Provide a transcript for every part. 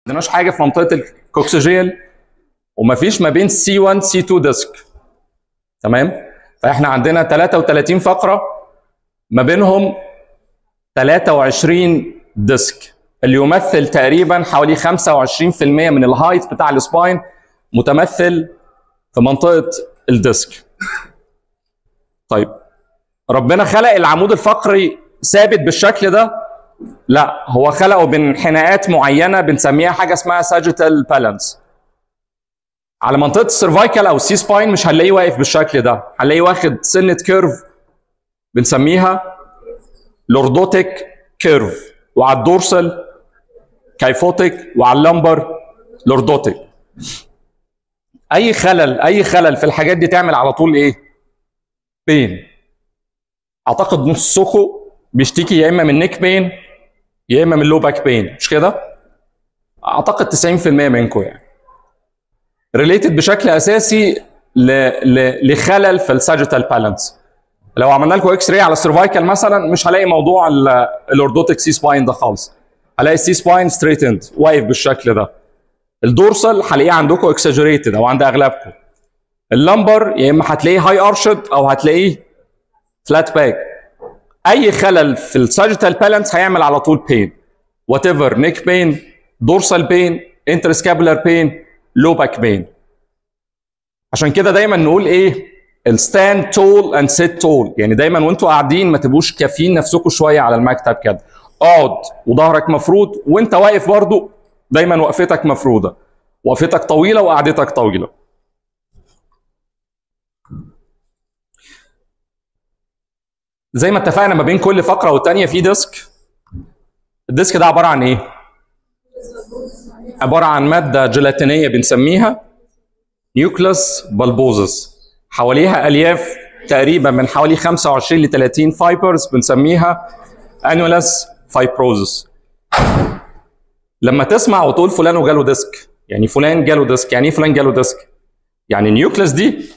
عندناش حاجه في منطقه الكوكسيجيال، ومفيش ما بين C1 C2 ديسك. تمام؟ فاحنا عندنا 33 فقره ما بينهم 23 ديسك، اللي يمثل تقريبا حوالي 25% من الهايت بتاع السباين متمثل في منطقه الديسك. طيب ربنا خلق العمود الفقري ثابت بالشكل ده؟ لا، هو خلقه بانحناءات معينه بنسميها حاجه اسمها ساجيتال بالانس. على منطقه السيرفايكال او السي سباين مش هنلاقيه واقف بالشكل ده، هنلاقيه واخد سنه كيرف بنسميها لوردوتيك كيرف، وعلى الدورسال كايفوتيك، وعلى اللمبر لوردوتيك. اي خلل في الحاجات دي تعمل على طول ايه؟ بين. اعتقد نصكم بيشتكي يا اما من نيك بين يا اما من لو باك بين، مش كده؟ اعتقد 90% منكم يعني ريليتد بشكل اساسي لخلل في الساجيتال بالانس. لو عملنا لكم اكس راي على السيرفايكال مثلا مش هلاقي موضوع الاوردوتيك سي سباين ده خالص، هلاقي السي سباين ستريت اند واقف بالشكل ده. الدورسال هلاقيه عندكم اكساجريتد او عند اغلبكم. اللمبر يا اما هتلاقيه هاي ارشد او هتلاقيه فلات باك. اي خلل في الساجيتال بالانس هيعمل على طول بين، وات ايفر، نيك بين، دورسال بين، انترسكابولار بين، لو باك بين. عشان كده دايما نقول ايه؟ الستاند تول اند سيت تول، يعني دايما وانتوا قاعدين ما تبقوش كافيين نفسكم شويه على المكتب كده. اقعد وظهرك مفرود، وانت واقف برضو دايما وقفتك مفروده، وقفتك طويله وقعدتك طويله. زي ما اتفقنا ما بين كل فقره والثانيه في ديسك. الديسك ده عباره عن ايه؟ عباره عن ماده جيلاتينيه بنسميها نيوكليوس بالبوزس، حواليها الياف تقريبا من حوالي 25 ل 30 فايبرز بنسميها انولس فايبروزس. لما تسمع وتقول فلان وجاله ديسك، يعني فلان جاله ديسك، يعني ايه فلان جاله ديسك؟ يعني النيوكليوس دي،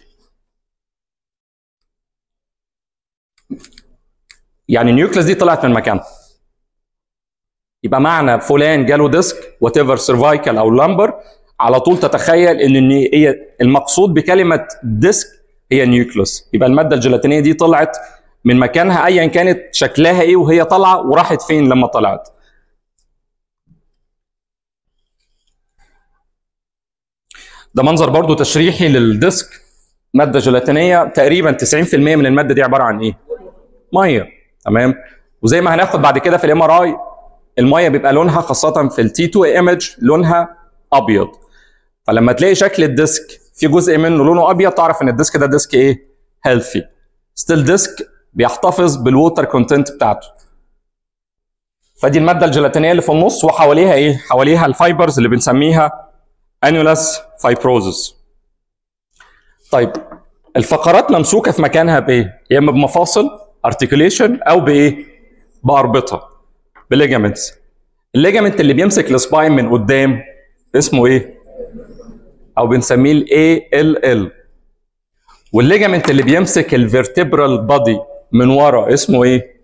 يعني النيوكليوس دي طلعت من مكانها. يبقى معنى فلان جاله ديسك وات ايفر سيرفايكال او لامبر، على طول تتخيل ان هي المقصود بكلمه ديسك هي نيوكليوس. يبقى الماده الجيلاتينيه دي طلعت من مكانها ايا كانت شكلها ايه وهي طالعه، وراحت فين لما طلعت. ده منظر برضو تشريحي للديسك. ماده جيلاتينيه تقريبا 90% من الماده دي عباره عن ايه؟ ميه. تمام؟ وزي ما هناخد بعد كده في الام ار اي، الميه بيبقى لونها خاصه في التي 2 ايمج لونها ابيض. فلما تلاقي شكل الديسك في جزء منه لونه ابيض تعرف ان الديسك ده ديسك ايه؟ هيلثي. ستيل ديسك بيحتفظ بالووتر كونتنت بتاعته. فدي الماده الجيلاتينيه اللي في النص، وحواليها ايه؟ حواليها الفايبرز اللي بنسميها انولس فايبروزس. طيب الفقرات ممسوكه في مكانها بايه؟ يا اما بمفاصل ارتكيوليشن او بايه؟ باربطه، بليجامنتس. الليجامنت اللي بيمسك السباين من قدام اسمه ايه؟ او بنسميه الاي ال ال. والليجامنت اللي بيمسك الفيرتبرال بادي من ورا اسمه ايه؟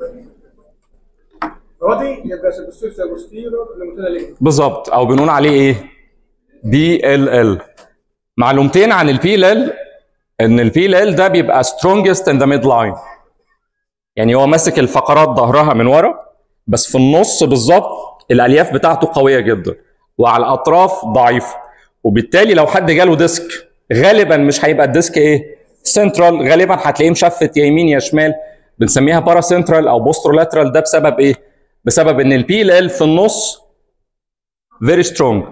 بالظبط، او بنقول عليه ايه؟ بي ال ال. معلومتين عن البي ال ال، ان البي ال ال ده بيبقى strongest in the midline، يعني هو ماسك الفقرات ظهرها من ورا، بس في النص بالظبط الالياف بتاعته قويه جدا، وعلى الاطراف ضعيفه. وبالتالي لو حد جاله ديسك غالبا مش هيبقى الديسك ايه؟ سنترال، غالبا هتلاقيه مشفت يا يمين يا شمال، بنسميها بارا سنترال او بوسترولاترال. ده بسبب ايه؟ بسبب ان البي ال ال في النص فيري سترونج.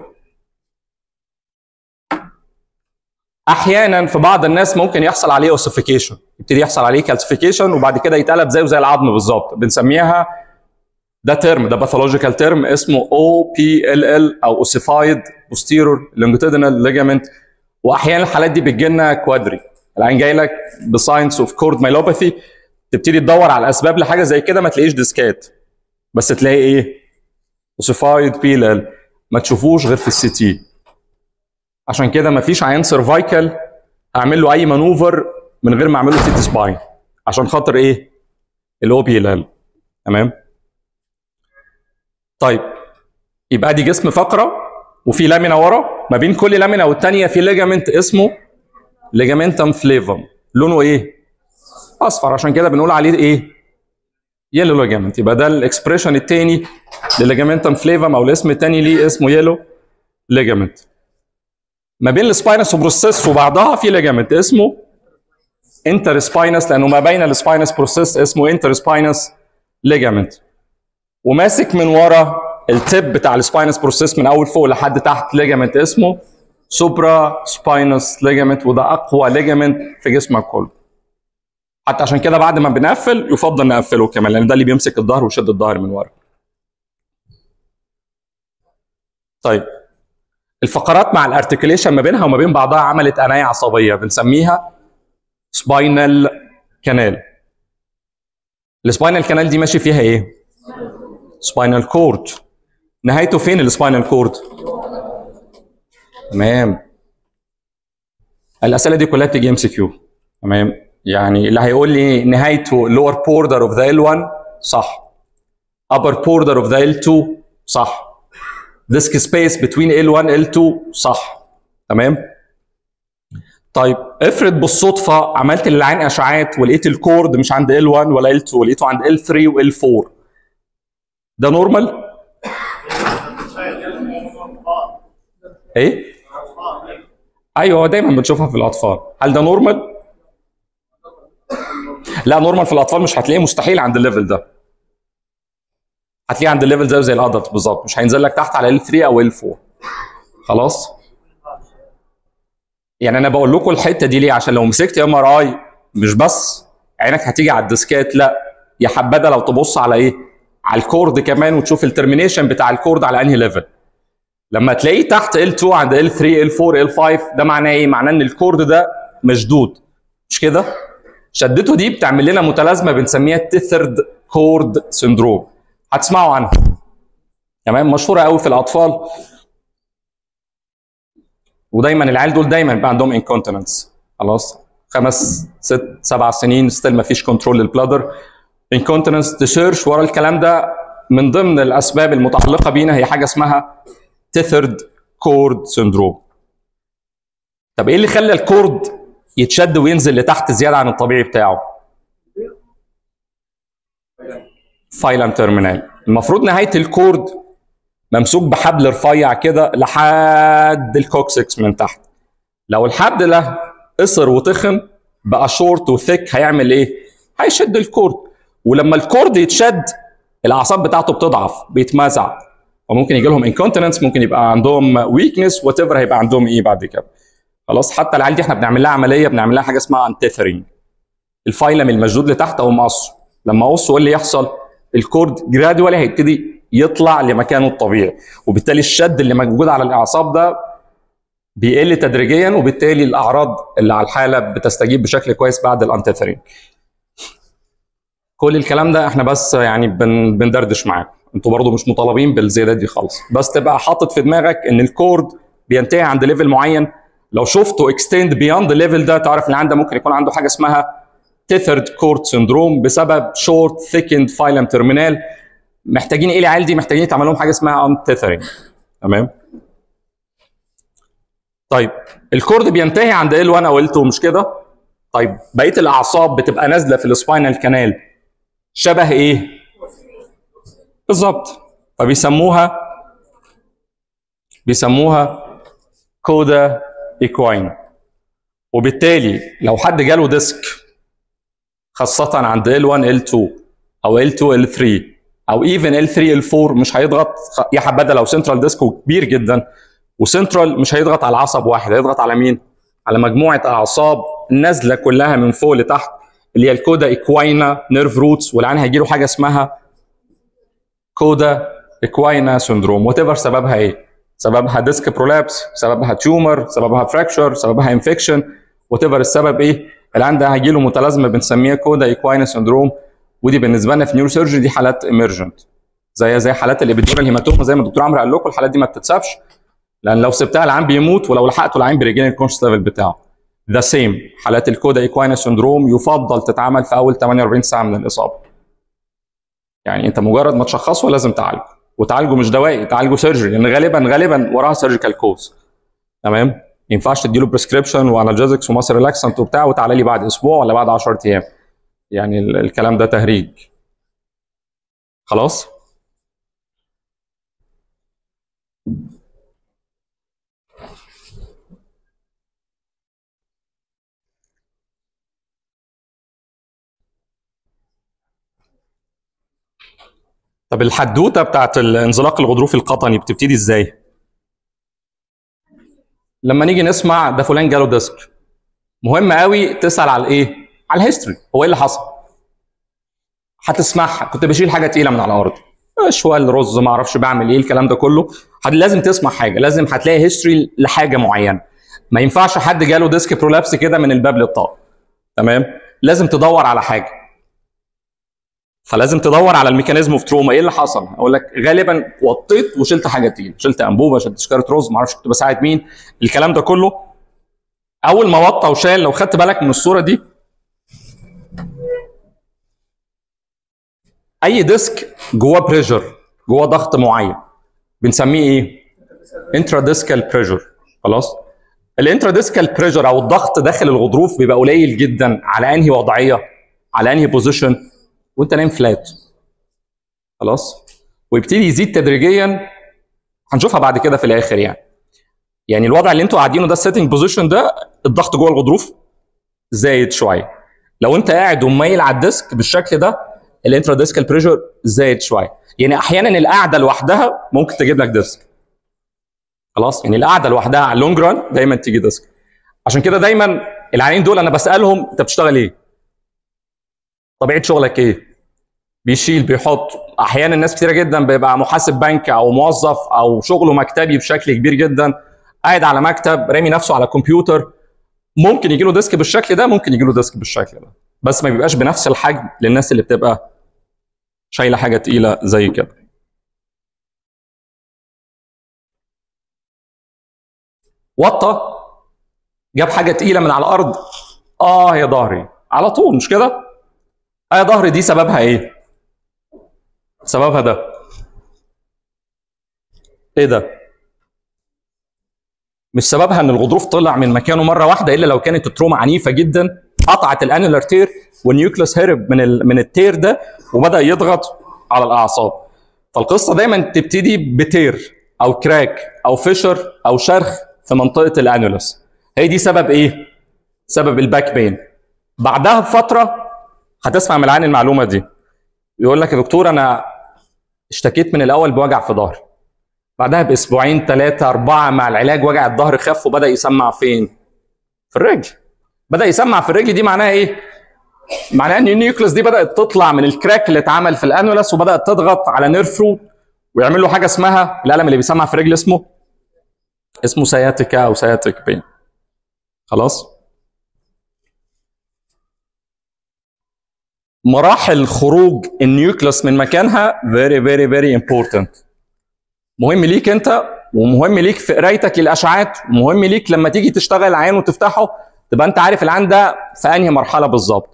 احيانا في بعض الناس ممكن يحصل عليه اوسيفيكيشن، يبتدي يحصل عليه كالسيفيكيشن وبعد كده يتقلب زيه زي العظم بالظبط، بنسميها ده باثولوجيكال تيرم اسمه او بي ال ال او اوسيفايد بوستيرور لونجيتودينال ليجامنت. واحيانا الحالات دي بتجي لنا كوادري، العين جاي لك بساينس اوف كورد مايلوباثي، تبتدي تدور على الاسباب لحاجه زي كده ما تلاقيش ديسكات، بس تلاقي ايه؟ اوسيفايد بي ال ال، ما تشوفوش غير في السي تي. عشان كده ما فيش عيان سيرفايكال اعمل له اي مانوفر من غير ما اعمل له سي تي سباين، عشان خاطر ايه؟ الاو بي ال ال. تمام؟ طيب يبقى دي جسم فقره وفي لامينا ورا، ما بين كل لامينا والثانيه في ليجامنت اسمه ليجامنتم فليفم، لونه ايه؟ اصفر، عشان كده بنقول عليه ايه؟ يلو ليجامنت. يبقى ده الاكسبريشن الثاني لليجامنتم فليفم، او الاسم الثاني ليه اسمه يلو ليجامنت. ما بين السباينس وبروسيس وبعضها في ليجامنت اسمه انتر سباينس، لانه ما بين السباينس بروسيس اسمه انتر سباينس ليجامنت. وماسك من ورا التب بتاع السباينس بروسيس من اول فوق لحد تحت ليجامنت اسمه سوبرا سباينس ليجامنت، وده اقوى ليجامنت في جسمك كله. حتى عشان كده بعد ما بنقفل يفضل نقفله كمان، لان ده اللي بيمسك الظهر ويشد الظهر من ورا. طيب الفقرات مع الارتكيوليشن ما بينها وما بين بعضها عملت عنايه عصبيه بنسميها سباينال كانال. السباينال كانال دي ماشي فيها ايه؟ سباينال كورد. نهايته فين السباينال كورد؟ تمام. الاسئله دي كلها بتيجي ام سي كيو. تمام. يعني اللي هيقول لي نهايته lower border of the L1 صح. upper border of the L2 صح. disk space between L1 L2 صح. تمام. طيب افرض بالصدفه عملت للعين اشعاعات ولقيت الكورد مش عند L1 ولا L2 ولقيته عند L3 وL4، ده نورمال؟ ايه؟ ايوه دايما بنشوفها في الاطفال. هل ده نورمال؟ لا، نورمال في الاطفال مش هتلاقيه، مستحيل عند الليفل ده. هتلاقيه عند الليفل ده زي الادلت بالظبط، مش هينزل لك تحت على L3 او L4. خلاص؟ يعني انا بقول لكم الحته دي ليه؟ عشان لو مسكت MRI مش بس عينك هتيجي على الديسكات، لا يا حبذا لو تبص على ايه؟ على الكورد كمان، وتشوف الترمينيشن بتاع الكورد على انهي ليفل. لما تلاقيه تحت L2 عند L3 L4 L5 ده معناه ايه؟ معناه ان الكورد ده مشدود، مش كده؟ شدته دي بتعمل لنا متلازمه بنسميها تيثرد كورد سندروم. هتسمعوا عنها. تمام، مشهوره قوي في الاطفال. ودايما العيال دول دايما بيبقى عندهم انكونتيننس. خلاص 5 6 7 سنين ستيل ما فيش كنترول للبلادر. انكونتيننس تسيرش ورا الكلام ده. من ضمن الاسباب المتعلقه بينا هي حاجه اسمها تيثرد كورد سندروم. طب ايه اللي خلى الكورد يتشد وينزل لتحت زياده عن الطبيعي بتاعه؟ فايلم تيرمينال. المفروض نهايه الكورد ممسوك بحبل رفيع كده لحد الكوكسكس من تحت. لو الحبل ده قصر وتخن بقى شورت وثيك هيعمل ايه؟ هيشد الكورد. ولما الكورد يتشد الاعصاب بتاعته بتضعف، بيتمازع، وممكن يجي لهم انكونتيننس، ممكن يبقى عندهم ويكنس، وات ايفر هيبقى عندهم ايه بعد كده. خلاص. حتى العيال دي احنا بنعمل لها عمليه، بنعمل لها حاجه اسمها انتيثرينج. الفايلم المشدود لتحت او مقصه، لما اقصه ايه اللي يحصل؟ الكورد جرادوالي هيبتدي يطلع لمكانه الطبيعي، وبالتالي الشد اللي موجود على الاعصاب ده بيقل تدريجيا، وبالتالي الاعراض اللي على الحاله بتستجيب بشكل كويس بعد الانتيثرينج. كل الكلام ده احنا بس يعني بندردش معاكم، انتوا برضو مش مطالبين بالزيادات دي خالص، بس تبقى حاطط في دماغك ان الكورد بينتهي عند ليفل معين. لو شفته اكستند بياند الليفل ده تعرف ان عنده ممكن يكون عنده حاجه اسمها تيثرد كورد سندروم بسبب شورت ثيكند فايلم تيرمينال. محتاجين ايه العيال دي؟ محتاجين تعمل لهم حاجه اسمها انتيثرينج. تمام. طيب الكورد بينتهي عند L1 او L2 مش كده؟ طيب بقيه الاعصاب بتبقى نازله في السباينال كانال شبه ايه؟ بالظبط. فبيسموها كودا ايكواين. وبالتالي لو حد جاله ديسك خاصه عند L1 L2 او L2 L3 او ايفن L3 L4 مش هيضغط، يا حبذا لو سنترال ديسكو كبير جدا، وسنترال مش هيضغط على عصب واحد، هيضغط على مين؟ على مجموعه اعصاب نازله كلها من فوق لتحت اللي هي الكودا ايكواينا نيرف روتس، والعين هيجي له حاجه اسمها كودا ايكواينا سندروم. وات ايفر سببها ايه؟ سببها ديسك برولابس، سببها تيومر، سببها فراكشر، سببها انفكشن، وات ايفر السبب ايه؟ العين ده هيجي له متلازمه بنسميها كودا ايكواينا سندروم. ودي بالنسبه لنا في نيورو سيرجري دي حالات ايمرجنت، زي حالات الابيدورال هيماتوما، زي ما الدكتور عمرو قال لكم. الحالات دي ما بتتسابش، لان لو سبتها العين بيموت، ولو لحقته العين بيرجع الكونشس ليفل بتاعه. ذا سيم حالات الكودا ايكواينا سندروم يفضل تتعمل في اول 48 ساعه من الاصابه. يعني انت مجرد ما تشخصه لازم تعالجه، وتعالجه مش دوائي، تعالجه سيرجري، لان غالبا وراها سيرجيكال كوز. تمام؟ ما ينفعش تديله بريسكريبشن وانالجيزكس وماسل ريلاكسنت وبتاع وتعالى لي بعد اسبوع ولا بعد 10 ايام. يعني الكلام ده تهريج. خلاص؟ طب الحدوته بتاعت الانزلاق الغضروفي القطني بتبتدي ازاي؟ لما نيجي نسمع ده فلان جاله ديسك، مهم قوي تسال على الايه؟ على الهيستوري، هو ايه اللي حصل؟ هتسمعها، كنت بشيل حاجه تقيله من على الارض، شوال رز، ما اعرفش بعمل ايه، الكلام ده كله. لازم تسمع حاجه، لازم هتلاقي هيستوري لحاجه معينه. ما ينفعش حد جاله ديسك برولابس كده من الباب للطاق. تمام؟ لازم تدور على حاجه. فلازم تدور على الميكانيزم اوف تروما، ايه اللي حصل؟ اقول لك غالبا وطيت وشلت حاجه تقيله، شلت انبوبه، شلت شكاره رز، ما اعرفش كنت بساعد مين، الكلام ده كله. اول ما وطى وشال، لو خدت بالك من الصوره دي، اي ديسك جواه بريشر، جواه ضغط معين، بنسميه ايه؟ انترا ديسكال بريشر. خلاص؟ الانترا ديسكال بريشر او الضغط داخل الغضروف بيبقى قليل جدا على انهي وضعيه؟ على انهي بوزيشن؟ وانت نايم فلات. خلاص؟ ويبتدي يزيد تدريجيا، هنشوفها بعد كده في الاخر يعني الوضع اللي انتوا قاعدينه ده، السيتنج بوزيشن ده، الضغط جوه الغضروف زايد شويه. لو انت قاعد ومايل على الديسك بالشكل ده، الانترا ديسكال بريشر زايد شويه. يعني احيانا القعده لوحدها ممكن تجيب لك ديسك. خلاص؟ يعني القعده لوحدها على اللونج ران دايما تيجي ديسك. عشان كده دايما العيانين دول انا بسالهم انت بتشتغل ايه؟ طبيعه شغلك ايه؟ بيشيل، بيحط. احيانا الناس كتيره جدا بيبقى محاسب بنك او موظف او شغله مكتبي بشكل كبير جدا، قاعد على مكتب رامي نفسه على كمبيوتر، ممكن يجي له ديسك بالشكل ده، ممكن يجي له ديسك بالشكل ده، بس ما بيبقاش بنفس الحجم للناس اللي بتبقى شايله حاجه تقيله زي كده. وطى، جاب حاجه تقيله من على الارض، يا ظهري على طول، مش كده؟ يا ظهري دي سببها ايه؟ سببها ده. ايه ده؟ مش سببها ان الغضروف طلع من مكانه مره واحده، الا لو كانت التروما عنيفه جدا، قطعت الانولار تير والنيوكليس هرب من التير ده وبدا يضغط على الاعصاب. فالقصه دايما تبتدي بتير او كراك او فيشر او شرخ في منطقه الانولس. هي دي سبب ايه؟ سبب الباك بين. بعدها بفتره هتسمع من العيان المعلومه دي، يقول لك يا دكتور انا اشتكيت من الاول بوجع في ظهري، بعدها باسبوعين 3 4 مع العلاج وجع الظهر خف وبدا يسمع فين؟ في الرجل. بدا يسمع في الرجل، دي معناها ايه؟ معناها ان النيوكليس دي بدات تطلع من الكراك اللي اتعمل في الانولس وبدات تضغط على نيرف روت ويعمل له حاجه اسمها الالم اللي بيسمع في الرجل اسمه سياتيكا او سياتيك بين. خلاص؟ مراحل خروج النيوكليس من مكانها very very very important. مهم ليك انت، ومهم ليك في قرايتك للاشعاعات، ومهم ليك لما تيجي تشتغل العيان وتفتحه تبقى انت عارف العيان ده في انهي مرحله بالظبط.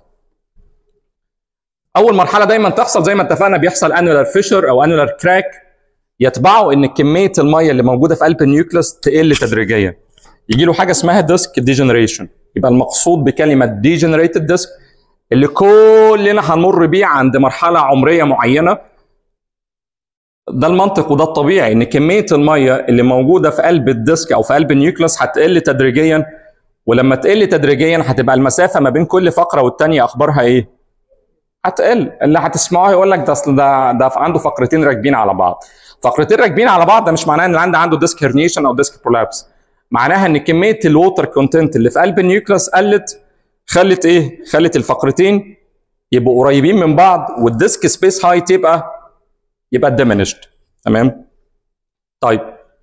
اول مرحله دايما تحصل زي ما اتفقنا، بيحصل انولار فيشر او انولار كراك، يتبعه ان كميه الميه اللي موجوده في قلب النيوكليس تقل تدريجيا، يجي له حاجه اسمها ديسك ديجنريشن. يبقى المقصود بكلمه ديجنريتد ديسك اللي كلنا هنمر بيه عند مرحله عمريه معينه. ده المنطق وده الطبيعي، ان كميه الميه اللي موجوده في قلب الديسك او في قلب النيوكليس هتقل تدريجيا، ولما تقل تدريجيا هتبقى المسافه ما بين كل فقره والثانيه اخبارها ايه؟ هتقل. اللي هتسمعه يقول لك ده اصل ده عنده فقرتين راكبين على بعض. فقرتين راكبين على بعض ده مش معناه ان العيان عنده ديسك هيرنيشن او ديسك برولابس، معناها ان كميه الووتر كونتنت اللي في قلب النيوكليس قلت، خلت ايه؟ خلت الفقرتين يبقوا قريبين من بعض والديسك سبيس هايت يبقى ديمينشد. تمام؟ طيب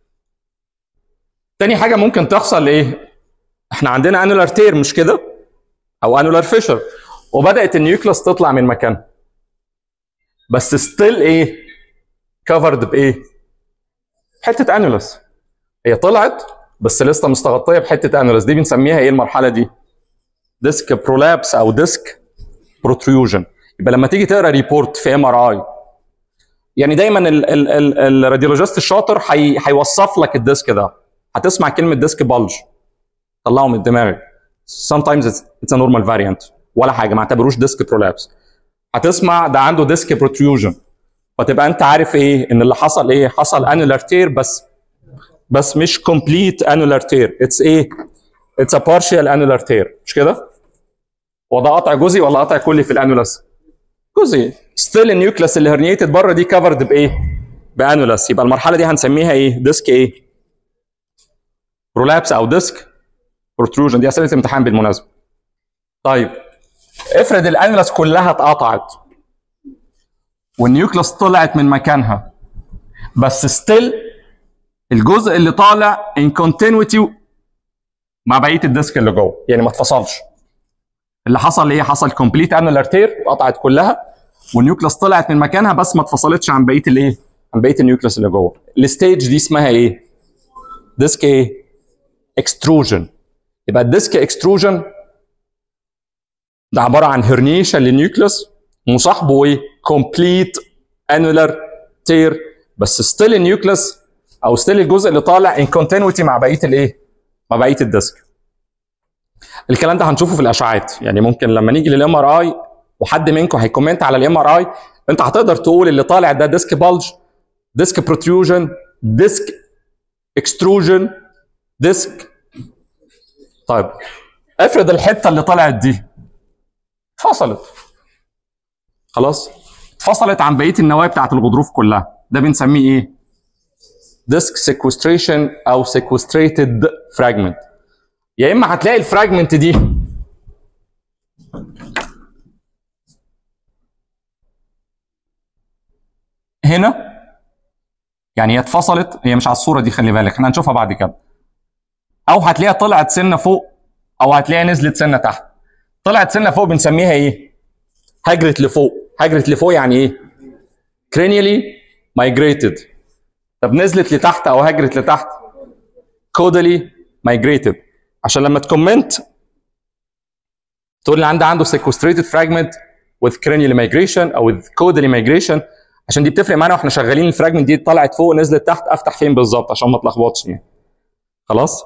تاني حاجه ممكن تحصل ايه؟ احنا عندنا انولار تير مش كده؟ او انولار فيشر، وبدات النيوكليس تطلع من مكانها، بس ستيل ايه؟ كفرد بايه؟ حته انولس. هي طلعت بس لسه مستغطيه بحته انولس، دي بنسميها ايه المرحله دي؟ ديسك برولابس او ديسك بروتريوجن. يبقى لما تيجي تقرا ريبورت في ام ار اي يعني دايما الراديولوجيست الشاطر هيوصف لك الديسك ده، هتسمع كلمه ديسك بلج، طلعه من دماغك. sometimes it's a normal variant ولا حاجه، ما اعتبروش ديسك برولابس. هتسمع ده عنده ديسك بروتروجن، فتبقى انت عارف ايه ان اللي حصل ايه، حصل انولار تير بس مش كومبليت انولار تير، اتس ايه، اتس ا بارشال انولار تير، مش كده؟ وده قطع جزئي ولا قطع كلي في الانولس؟ جزئي. ستيل النيوكلس اللي هرنيتد بره دي كفرد بايه؟ بانولس. يبقى المرحله دي هنسميها ايه؟ ديسك ايه؟ برولابس او ديسك بروتروجن. دي اسئله امتحان بالمناسبه. طيب افرض الانولس كلها اتقطعت والنيوكلس طلعت من مكانها، بس ستيل الجزء اللي طالع ان كونتينيوتي مع بقيه الديسك اللي جوه، يعني ما اتفصلش. اللي حصل ايه؟ حصل كومبليت انولار تير، اتقطعت كلها والنيوكلس طلعت من مكانها بس ما اتفصلتش عن بقيه الايه؟ عن بقيه النيوكلس اللي جوه. الستيج دي اسمها ايه؟ ديسك ايه؟ اكستروجن. يبقى الديسك اكستروجن ده عباره عن هرنيشن للنيوكلس مصاحبه ايه؟ كومبليت انولار تير، بس ستيل النيوكلس او ستيل الجزء اللي طالع ان كونتينيوتي مع بقيه الايه؟ مع بقيه الديسك. الكلام ده هنشوفه في الاشعاعات، يعني ممكن لما نيجي للام ار اي وحد منكم هيكومنت على الام ار اي، انت هتقدر تقول اللي طالع ده ديسك بلج، ديسك بروتروجن، ديسك اكستروجن، ديسك. طيب افرض الحته اللي طلعت دي اتفصلت، خلاص اتفصلت عن بقيه النوايا بتاعت الغضروف كلها، ده بنسميه ايه؟ ديسك سيكوستريشن او سيكوستريتد فراجمنت. يا اما هتلاقي الفراجمنت دي هنا، يعني هي اتفصلت، هي مش على الصوره دي خلي بالك، احنا هنشوفها بعد كده، او هتلاقيها طلعت سنه فوق او هتلاقيها نزلت سنه تحت. طلعت سنه فوق بنسميها ايه؟ هجرت لفوق. هجرت لفوق يعني ايه؟ cranially migrated. طب نزلت لتحت او هجرت لتحت؟ caudally migrated. عشان لما تكومنت تقول لي عنده sequestrated fragment with cranial migration او with caudally migration، عشان دي بتفرق معانا واحنا شغالين. الفراجمنت دي طلعت فوق نزلت تحت، افتح فين بالظبط عشان ما اتلخبطش يعني. خلاص؟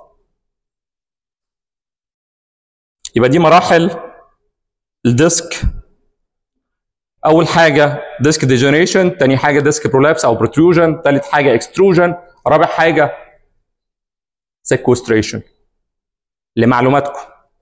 يبقى دي مراحل الديسك. اول حاجه ديسك ديجنريشن، ثاني حاجه ديسك برولابس او بروتروجن، ثالث حاجه اكستروجن، رابع حاجه سيكوستريشن. لمعلوماتكم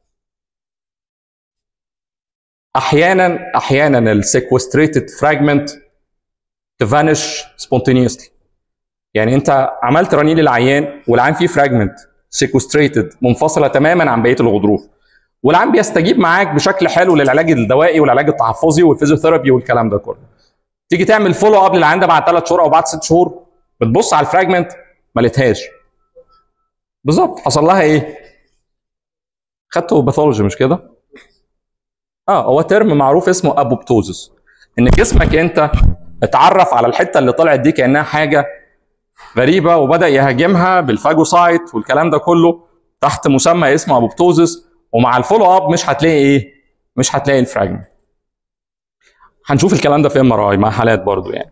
احيانا السيكوستريتد فراجمنت تفانش سبونتينيوسلي. يعني انت عملت رنين للعيان والعيان فيه فراجمنت سيكوستريتد منفصله تماما عن بقيه الغضروف، والعيان بيستجيب معاك بشكل حلو للعلاج الدوائي والعلاج التحفظي والفيزيوثيرابي والكلام ده كله. تيجي تعمل فولو اب للعيان ده بعد 3 شهور او بعد 6 شهور، بتبص على الفراجمنت ما لقيتهاش. بالظبط حصل لها ايه؟ خدته باثولوجي مش كده؟ هو ترم معروف اسمه ابوبتوزس، ان جسمك انت اتعرف على الحته اللي طلعت دي كانها حاجه غريبه وبدا يهاجمها بالفاجوسايت والكلام ده كله تحت مسمى اسمه ابوبتوزس، ومع الفولو اب مش هتلاقي ايه؟ مش هتلاقي الفراجمنت. هنشوف الكلام ده في ام ار اي مع حالات برضو يعني.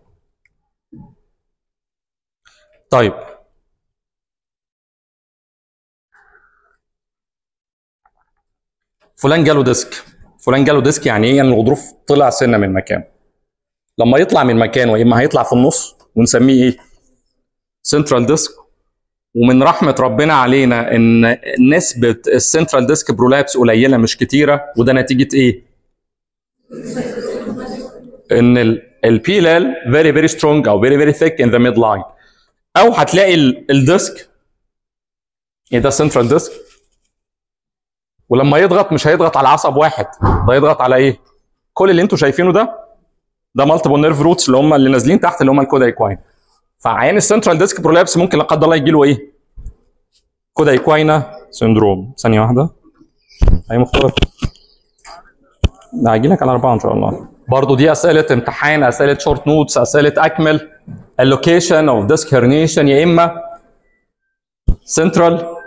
طيب فلان جاله ديسك. فلان جاله ديسك يعني ايه؟ يعني الغضروف طلع سنه من مكانه. لما يطلع من مكانه يا اما هيطلع في النص ونسميه ايه؟ سنترال ديسك. ومن رحمه ربنا علينا ان نسبه السنترال ديسك برولابس قليله مش كتيره، وده نتيجه ايه؟ ان البيلال فيري فيري سترونج او فيري فيري ثيك ان ذا ميد لاين. او هتلاقي الديسك ايه ده؟ سنترال ديسك، ولما يضغط مش هيضغط على عصب واحد، ده يضغط على ايه؟ كل اللي انتم شايفينه ده مالتيبل نيرف روتس اللي هم اللي نازلين تحت اللي هم الكودا ايكواين. فعيان السنترال ديسك برولابس ممكن لا قدر الله يجي له ايه؟ كودا ايكواينا سندروم. ثانيه واحده، اي مختلف ده هيجي لك على 4 ان شاء الله. برضه دي اسئله امتحان، اسئله شورت نوتس، اسئله اكمل. اللوكيشن اوف ديسك هرنيشن يا اما سنترال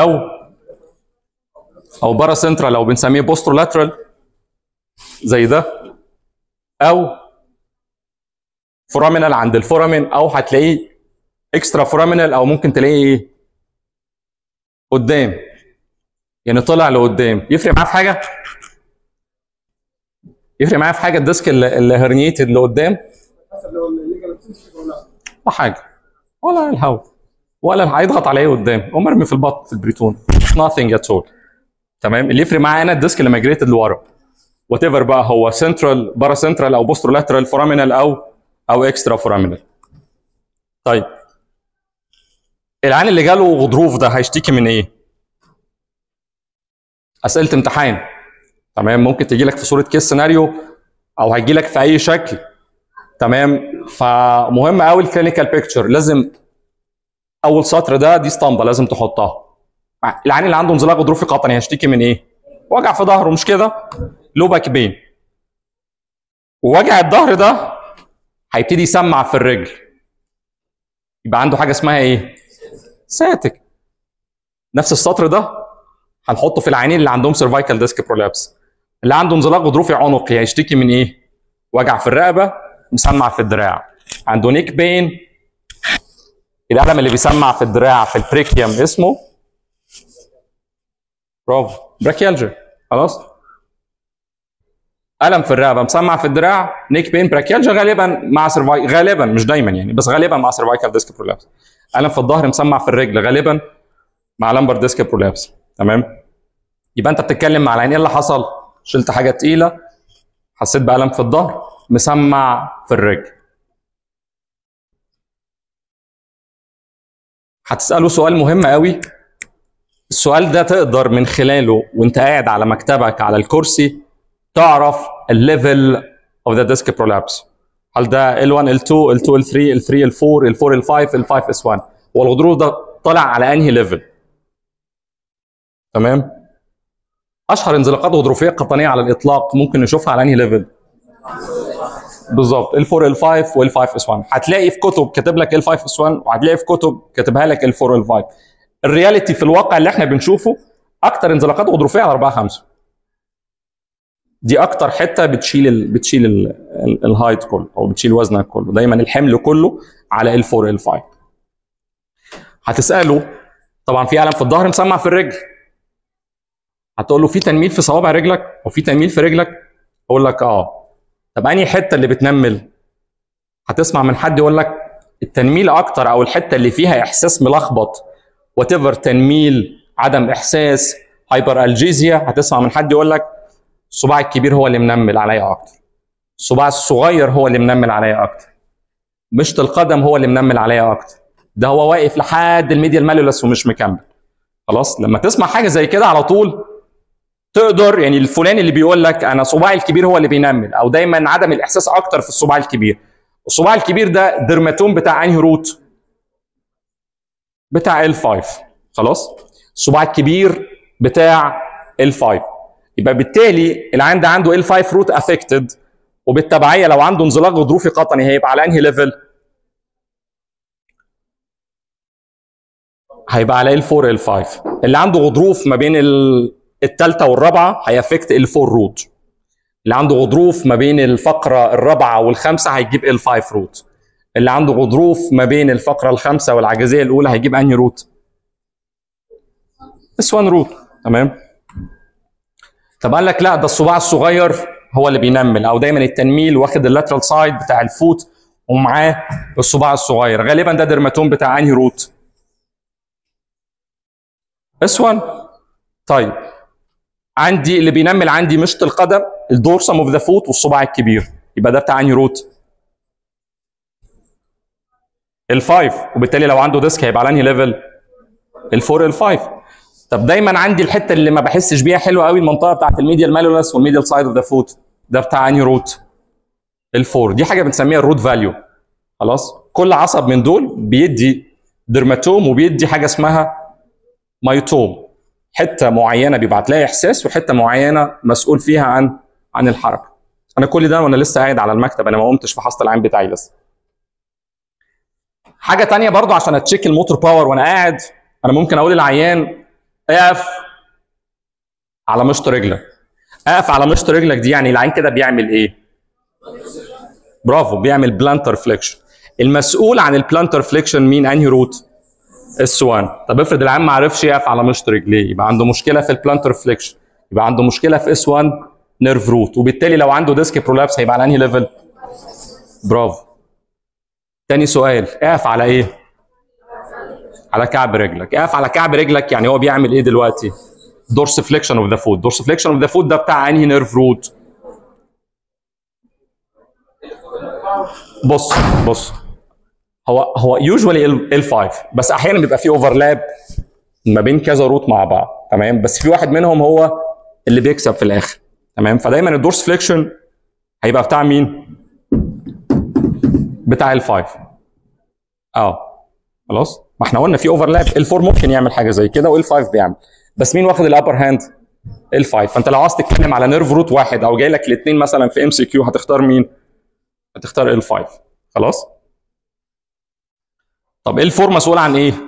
او بارا سنترال او بنسميه بوسترولاترال زي ده، او فورامينال عند الفورامين، او هتلاقيه اكسترا فورامينال، او ممكن تلاقيه ايه قدام، يعني طلع لقدام. يفرق معاه في حاجه؟ يفرق معاه في حاجه الديسك اللي هرنيتد لقدام؟ لا حاجه، ولا الهواء ولا هيضغط عليه قدام، او مرمي في البطن في البريتون، nothing at all. تمام. اللي يفرق معايا انا الديسك اللي ماجريتد لورا، وات ايفر بقى هو سنترال بارا سنترال او بوسترولاترال فورامينال او اكسترا فورامينال. طيب العيان اللي جاله غضروف ده هيشتكي من ايه؟ اسئله امتحان. تمام. ممكن تجي لك في صوره كيس سيناريو، او هيجي لك في اي شكل. تمام. فمهم قوي الكلينيكال بيكتشر، لازم اول سطر ده دي اسطمبه لازم تحطها. العيان اللي عنده انزلاق غضروفي قطني هيشتكي من ايه؟ وجع في ظهره، مش كده؟ لو باك بين. ووجع الظهر ده هيبتدي يسمع في الرجل، يبقى عنده حاجه اسمها ايه؟ ساتك. نفس السطر ده هنحطه في العيانين اللي عندهم سيرفايكال ديسك برولابس. اللي عنده انزلاق غضروفي عنقي هيشتكي من ايه؟ وجع في الرقبه، مسمع في الدراع. عنده نيك بين، الالم اللي بيسمع في الدراع في البريكيوم اسمه برافو براكيالجيا. خلاص. الم في الرقبه، مسمع في الدراع، نيك بين، براكيالجيا، غالبا مع غالبا مش دايما يعني، بس غالبا مع سيرفايكال ديسك برولابس. الم في الظهر، مسمع في الرجل، غالبا مع لامبر ديسك برولابس. تمام. يبقى انت بتتكلم مع العين، ايه اللي حصل؟ شلت حاجه تقيله، حسيت بالم في الظهر، مسمع في الرجل. هتساله سؤال مهم قوي. السؤال ده تقدر من خلاله وانت قاعد على مكتبك على الكرسي تعرف الليفل اوف ذا ديسك برولابس. هل ده L1 L2 L2 L3 L3 L4 L4 L5 L5 S1؟ والغضروف ده طالع على انهي ليفل؟ تمام. اشهر انزلاقات غضروفيه قطنيه على الاطلاق ممكن نشوفها على انهي ليفل؟ بالظبط L4 L5 وال5 S1. هتلاقي في كتب كاتب لك L5 S1، وهتلاقي في كتب كاتبها لك L4 L5. الرياليتي في الواقع اللي احنا بنشوفه اكتر انزلاقات غضروفيه على 4 5. دي اكتر حته بتشيل الهايت كله، او بتشيل وزنك كله. دايما الحمل كله على L4 L5. هتساله طبعا في الم في الظهر، مسمع في الرجل. هتقول له في تنميل في صوابع رجلك وفي تنميل في رجلك؟ اقول لك اه. طب انهي حته اللي بتنمل؟ هتسمع من حد يقول لك التنميل اكتر، او الحته اللي فيها احساس ملخبط، وات ايفر، تنميل، عدم احساس، هايبر الجيزيا. هتسمع من حد يقول لك الصباع الكبير هو اللي منمل عليا اكتر، الصباع الصغير هو اللي منمل عليا اكتر، مشط القدم هو اللي منمل عليا اكتر، ده هو واقف لحد الميديال مالولس ومش مكمل. خلاص. لما تسمع حاجه زي كده على طول تقدر، يعني الفلاني اللي بيقول لك انا صباعي الكبير هو اللي بينمل، او دايما عدم الاحساس اكتر في الصباع الكبير. الصباع الكبير ده درماتوم بتاع انهي روت؟ بتاع L5. خلاص. الصباع الكبير بتاع L5. يبقى بالتالي العيان ده عنده L5 روت افكتد، وبالتبعيه لو عنده انزلاق غضروفي قطني هيبقى على انهي ليفل؟ هيبقى على L4 L5. اللي عنده غضروف ما بين الثالثه والرابعه هيافكت L4 روت. اللي عنده غضروف ما بين الفقره الرابعه والخامسه هيجيب L5 روت. اللي عنده غضروف ما بين الفقره الخامسه والعجزيه الاولى هيجيب انهي روت؟ S1 روت. تمام. طب قال لك لا، ده الصباع الصغير هو اللي بينمل، او دايما التنميل واخد اللاترال سايد بتاع الفوت ومعاه الصباع الصغير. غالبا ده درماتوم بتاع انهي روت؟ S1. طيب عندي اللي بينمل عندي مشط القدم، الدورسم اوف ذا فوت والصباع الكبير، يبقى ده بتاع انهي روت؟ L5. وبالتالي لو عنده ديسك هيبقى على انهي ليفل؟ L4 L5. طب دايما عندي الحته اللي ما بحسش بيها حلوه قوي، المنطقه بتاعت الميديال مالولس والميديال سايد اوف ذا فوت، ده بتاع انهي روت؟ L4. دي حاجه بنسميها الروت فاليو. خلاص. كل عصب من دول بيدي درماتوم وبيدي حاجه اسمها مايوتوم. حته معينه بيبعت لها احساس، وحته معينه مسؤول فيها عن الحركه. انا كل ده وانا لسه قاعد على المكتب، انا ما قمتش فحصت العين بتاعي لسه. حاجه ثانيه برضو عشان اتشيك الموتور باور وانا قاعد، انا ممكن اقول للعيان اقف على مشط رجلك. اقف على مشط رجلك دي يعني العين كده بيعمل ايه؟ برافو، بيعمل بلانتر فليكشن. المسؤول عن البلانتر فليكشن مين؟ انهي روت؟ S1. طب افرض العيان ما عرفش يقف على مشط رجليه، يبقى عنده مشكله في البلانتر فليكشن، يبقى عنده مشكله في S1 نيرف روت، وبالتالي لو عنده ديسك برولابس هيبقى على انهي ليفل؟ برافو. تاني سؤال، اقف على ايه؟ على كعب رجلك. اقف على كعب رجلك يعني هو بيعمل ايه دلوقتي؟ دورس فليكشن اوف ذا فوت. دورس فليكشن اوف ذا فوت ده بتاع انهي نيرف روت؟ بص هو يوجوالي L5، بس احيانا بيبقى فيه اوفرلاب ما بين كذا روت مع بعض، تمام؟ بس في واحد منهم هو اللي بيكسب في الاخر، تمام؟ فدايما الدورس فليكشن هيبقى بتاع مين؟ بتاع L5. خلاص، ما احنا قلنا في اوفرلاب، L4 ممكن يعمل حاجه زي كده وال5 بيعمل، بس مين واخد الابر هاند؟ L5. فانت لو عاوز تتكلم على نيرف روت واحد او جاي لك الاثنين مثلا في MCQ هتختار مين؟ هتختار L5. خلاص؟ طب L4 مسؤول عن ايه؟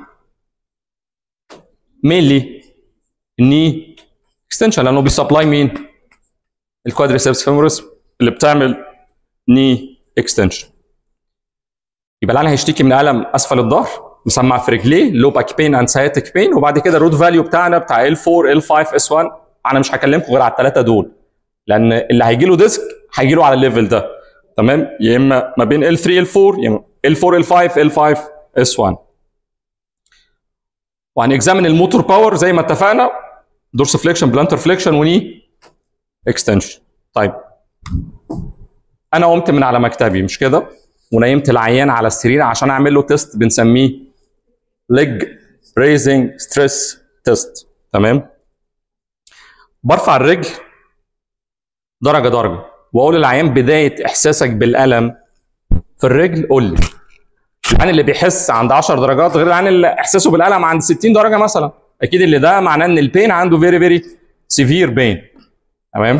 مينلي الني اكستنشن، لانه بيسبلاي مين؟ الكوادريسبس فيمورس اللي بتعمل ني اكستنشن. يبقى العيان هيشتكي من الم اسفل الظهر، مسمع في رجليه، لو باك بين اند سايتك بين، وبعد كده الروت فاليو بتاعنا بتاع L4 L5 S1. انا مش هكلمكم غير على الثلاثه دول، لان اللي هيجي له ديسك هيجي له على الليفل ده، تمام؟ يا اما ما بين L3 L4 يا اما L4 L5 L5 S1. وهنكزامن الموتور باور زي ما اتفقنا، دورس فليكشن بلانتر فليكشن وني اكستنشن. طيب انا قمت من على مكتبي مش كده، ونيمت العيان على السرير عشان اعمل له تيست بنسميه ليج ريزنج ستريس تيست، تمام؟ برفع الرجل درجه درجه واقول للعيان بدايه احساسك بالالم في الرجل قول لي. العيان اللي بيحس عند 10 درجات غير العيان اللي احساسه بالالم عند 60 درجه مثلا، اكيد اللي ده معناه ان البين عنده فيري سيفير بين، تمام؟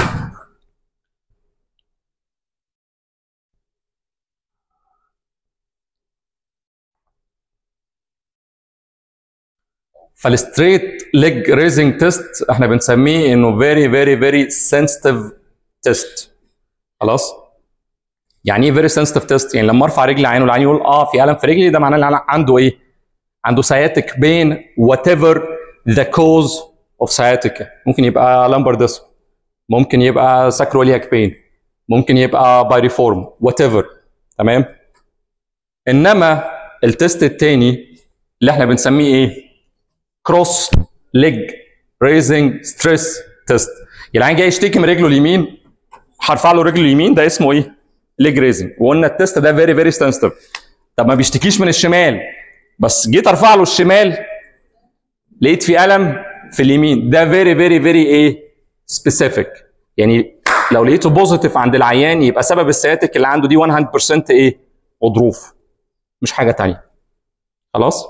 فالستريت ليج ريزنج تيست احنا بنسميه انه فيري سنسيتيف تيست. خلاص؟ يعني ايه فيري سنسيتيف تيست؟ يعني لما ارفع رجلي عينه العين يقول في الم في رجلي، ده معناه ان عنده ايه؟ عنده سciatic pain whatever the cause of sciatica. ممكن يبقى lumbar disc، ممكن يبقى sacroiliac pain، ممكن يبقى بايريفورم whatever، تمام؟ انما التيست الثاني اللي احنا بنسميه ايه؟ كروس ليج ريزنج ستريس تيست. العيان جاي يشتكي من رجله اليمين، هرفع له رجله اليمين، ده اسمه ايه؟ ليج ريزنج. وقلنا التيست ده فيري سنسيتيف. طب ما بيشتكيش من الشمال، بس جيت ارفع له الشمال لقيت في الم في اليمين، ده فيري ايه؟ سبيسيفيك. يعني لو لقيته بوزيتيف عند العيان يبقى سبب السياتيك اللي عنده دي 100% ايه؟ غضروف، مش حاجه ثانيه. خلاص؟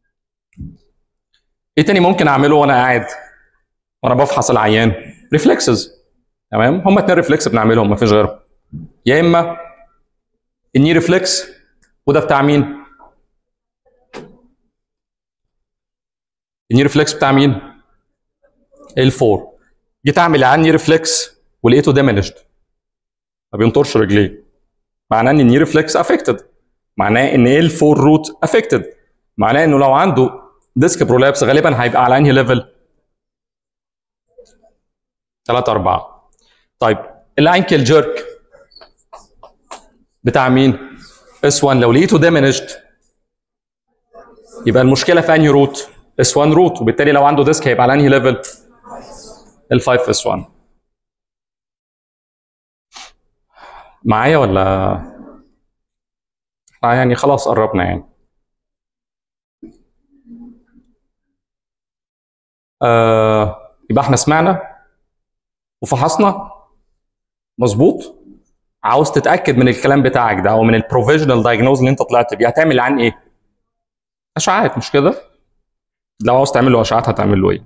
ايه تاني ممكن اعمله وانا قاعد وانا بفحص العيان؟ ريفلكسز، تمام؟ هم 2 ريفلكس بنعملهم مفيش غيرهم، يا اما الني ريفلكس، وده بتاع مين؟ الني ريفلكس بتاع مين؟ L4. جيت اعمل على الني ريفلكس ولقيته دامجد، ما بينطرش رجليه، معناه ان الني ريفلكس افكتد، معناه ان L4 روت افكتد، معناه انه لو عنده ديسك برولابس غالبا هيبقى على انهي ليفل؟ 3 4. طيب الانكل جيرك بتاع مين؟ S1. لو لقيته دامجد يبقى المشكله في انهي روت؟ S1 روت، وبالتالي لو عنده ديسك هيبقى على انهي ليفل؟ L5 S1. معايا ولا؟ يعني خلاص قربنا يعني. يبقى احنا سمعنا وفحصنا، مظبوط؟ عاوز تتاكد من الكلام بتاعك ده او من البروفيجنال دايجنوز اللي انت طلعت بيه، هتعمل عن ايه؟ اشعاعات، مش كده؟ لو عاوز تعمل له اشعاعات هتعمل له ايه؟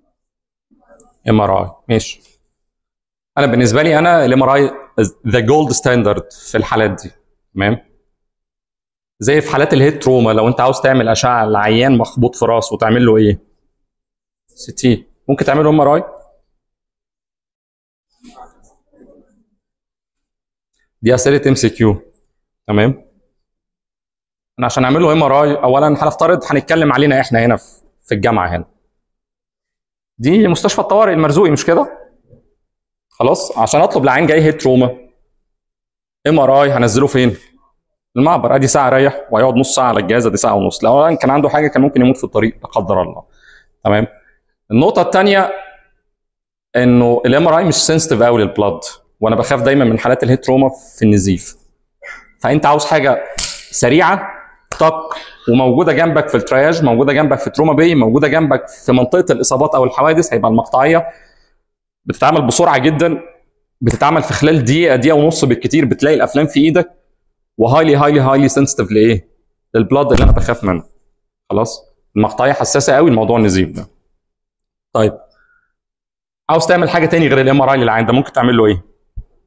MRI. ماشي. انا بالنسبه لي انا الMRI ذا جولد ستاندرد في الحالات دي، تمام؟ زي في حالات الهيد تروما، لو انت عاوز تعمل اشعه لعيان مخبوط في راسه وتعمل له ايه؟ CT. ممكن تعمل له MRI؟ دي اسئله ام سي كيو. تمام. انا عشان اعمل له ام ار اي اولا هنفترض هنتكلم علينا احنا هنا في الجامعه هنا. دي مستشفى الطوارئ المرزوقي مش كده؟ خلاص عشان اطلب لعين جاي هيد تروما ام ار اي هنزله فين؟ المعبر. ادي ساعه ريح وهيقعد نص ساعه على الجهاز، ادي ساعه ونص. لو كان عنده حاجه كان ممكن يموت في الطريق لا قدر الله. تمام. النقطه الثانيه انه الام ار اي مش سنسيتيف قوي للبلد، وانا بخاف دايما من حالات الهيد تروما في النزيف. فانت عاوز حاجه سريعه طق وموجوده جنبك في الترياج، موجوده جنبك في تروما بي، موجوده جنبك في منطقه الاصابات او الحوادث، هيبقى المقطعيه بتتعمل بسرعه جدا، بتتعمل في خلال دقيقه دقيقه ونص بالكتير، بتلاقي الافلام في ايدك، وهايلي هايلي هايلي سنسيتيف لايه؟ للبلاد اللي انا بخاف منه. خلاص؟ المقطعيه حساسه قوي لموضوع النزيف ده. طيب عاوز تعمل حاجه تاني غير الام ار اي للعين ده، ممكن تعمل له ايه؟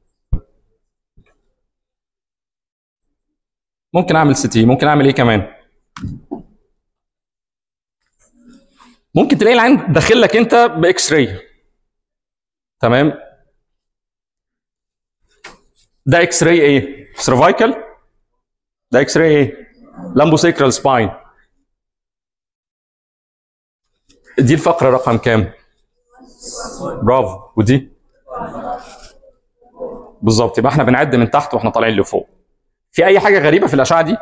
ممكن اعمل سي تي، ممكن اعمل ايه كمان؟ ممكن تلاقي العين داخل لك انت باكس راي. تمام؟ ده اكس راي ايه؟ سيرفايكال. ده اكس راي ايه؟ لامبوسيكرال سباين. دي الفقره رقم كام؟ برافو. ودي بالظبط. يبقى احنا بنعد من تحت واحنا طالعين لفوق. في اي حاجه غريبه في الاشعه دي؟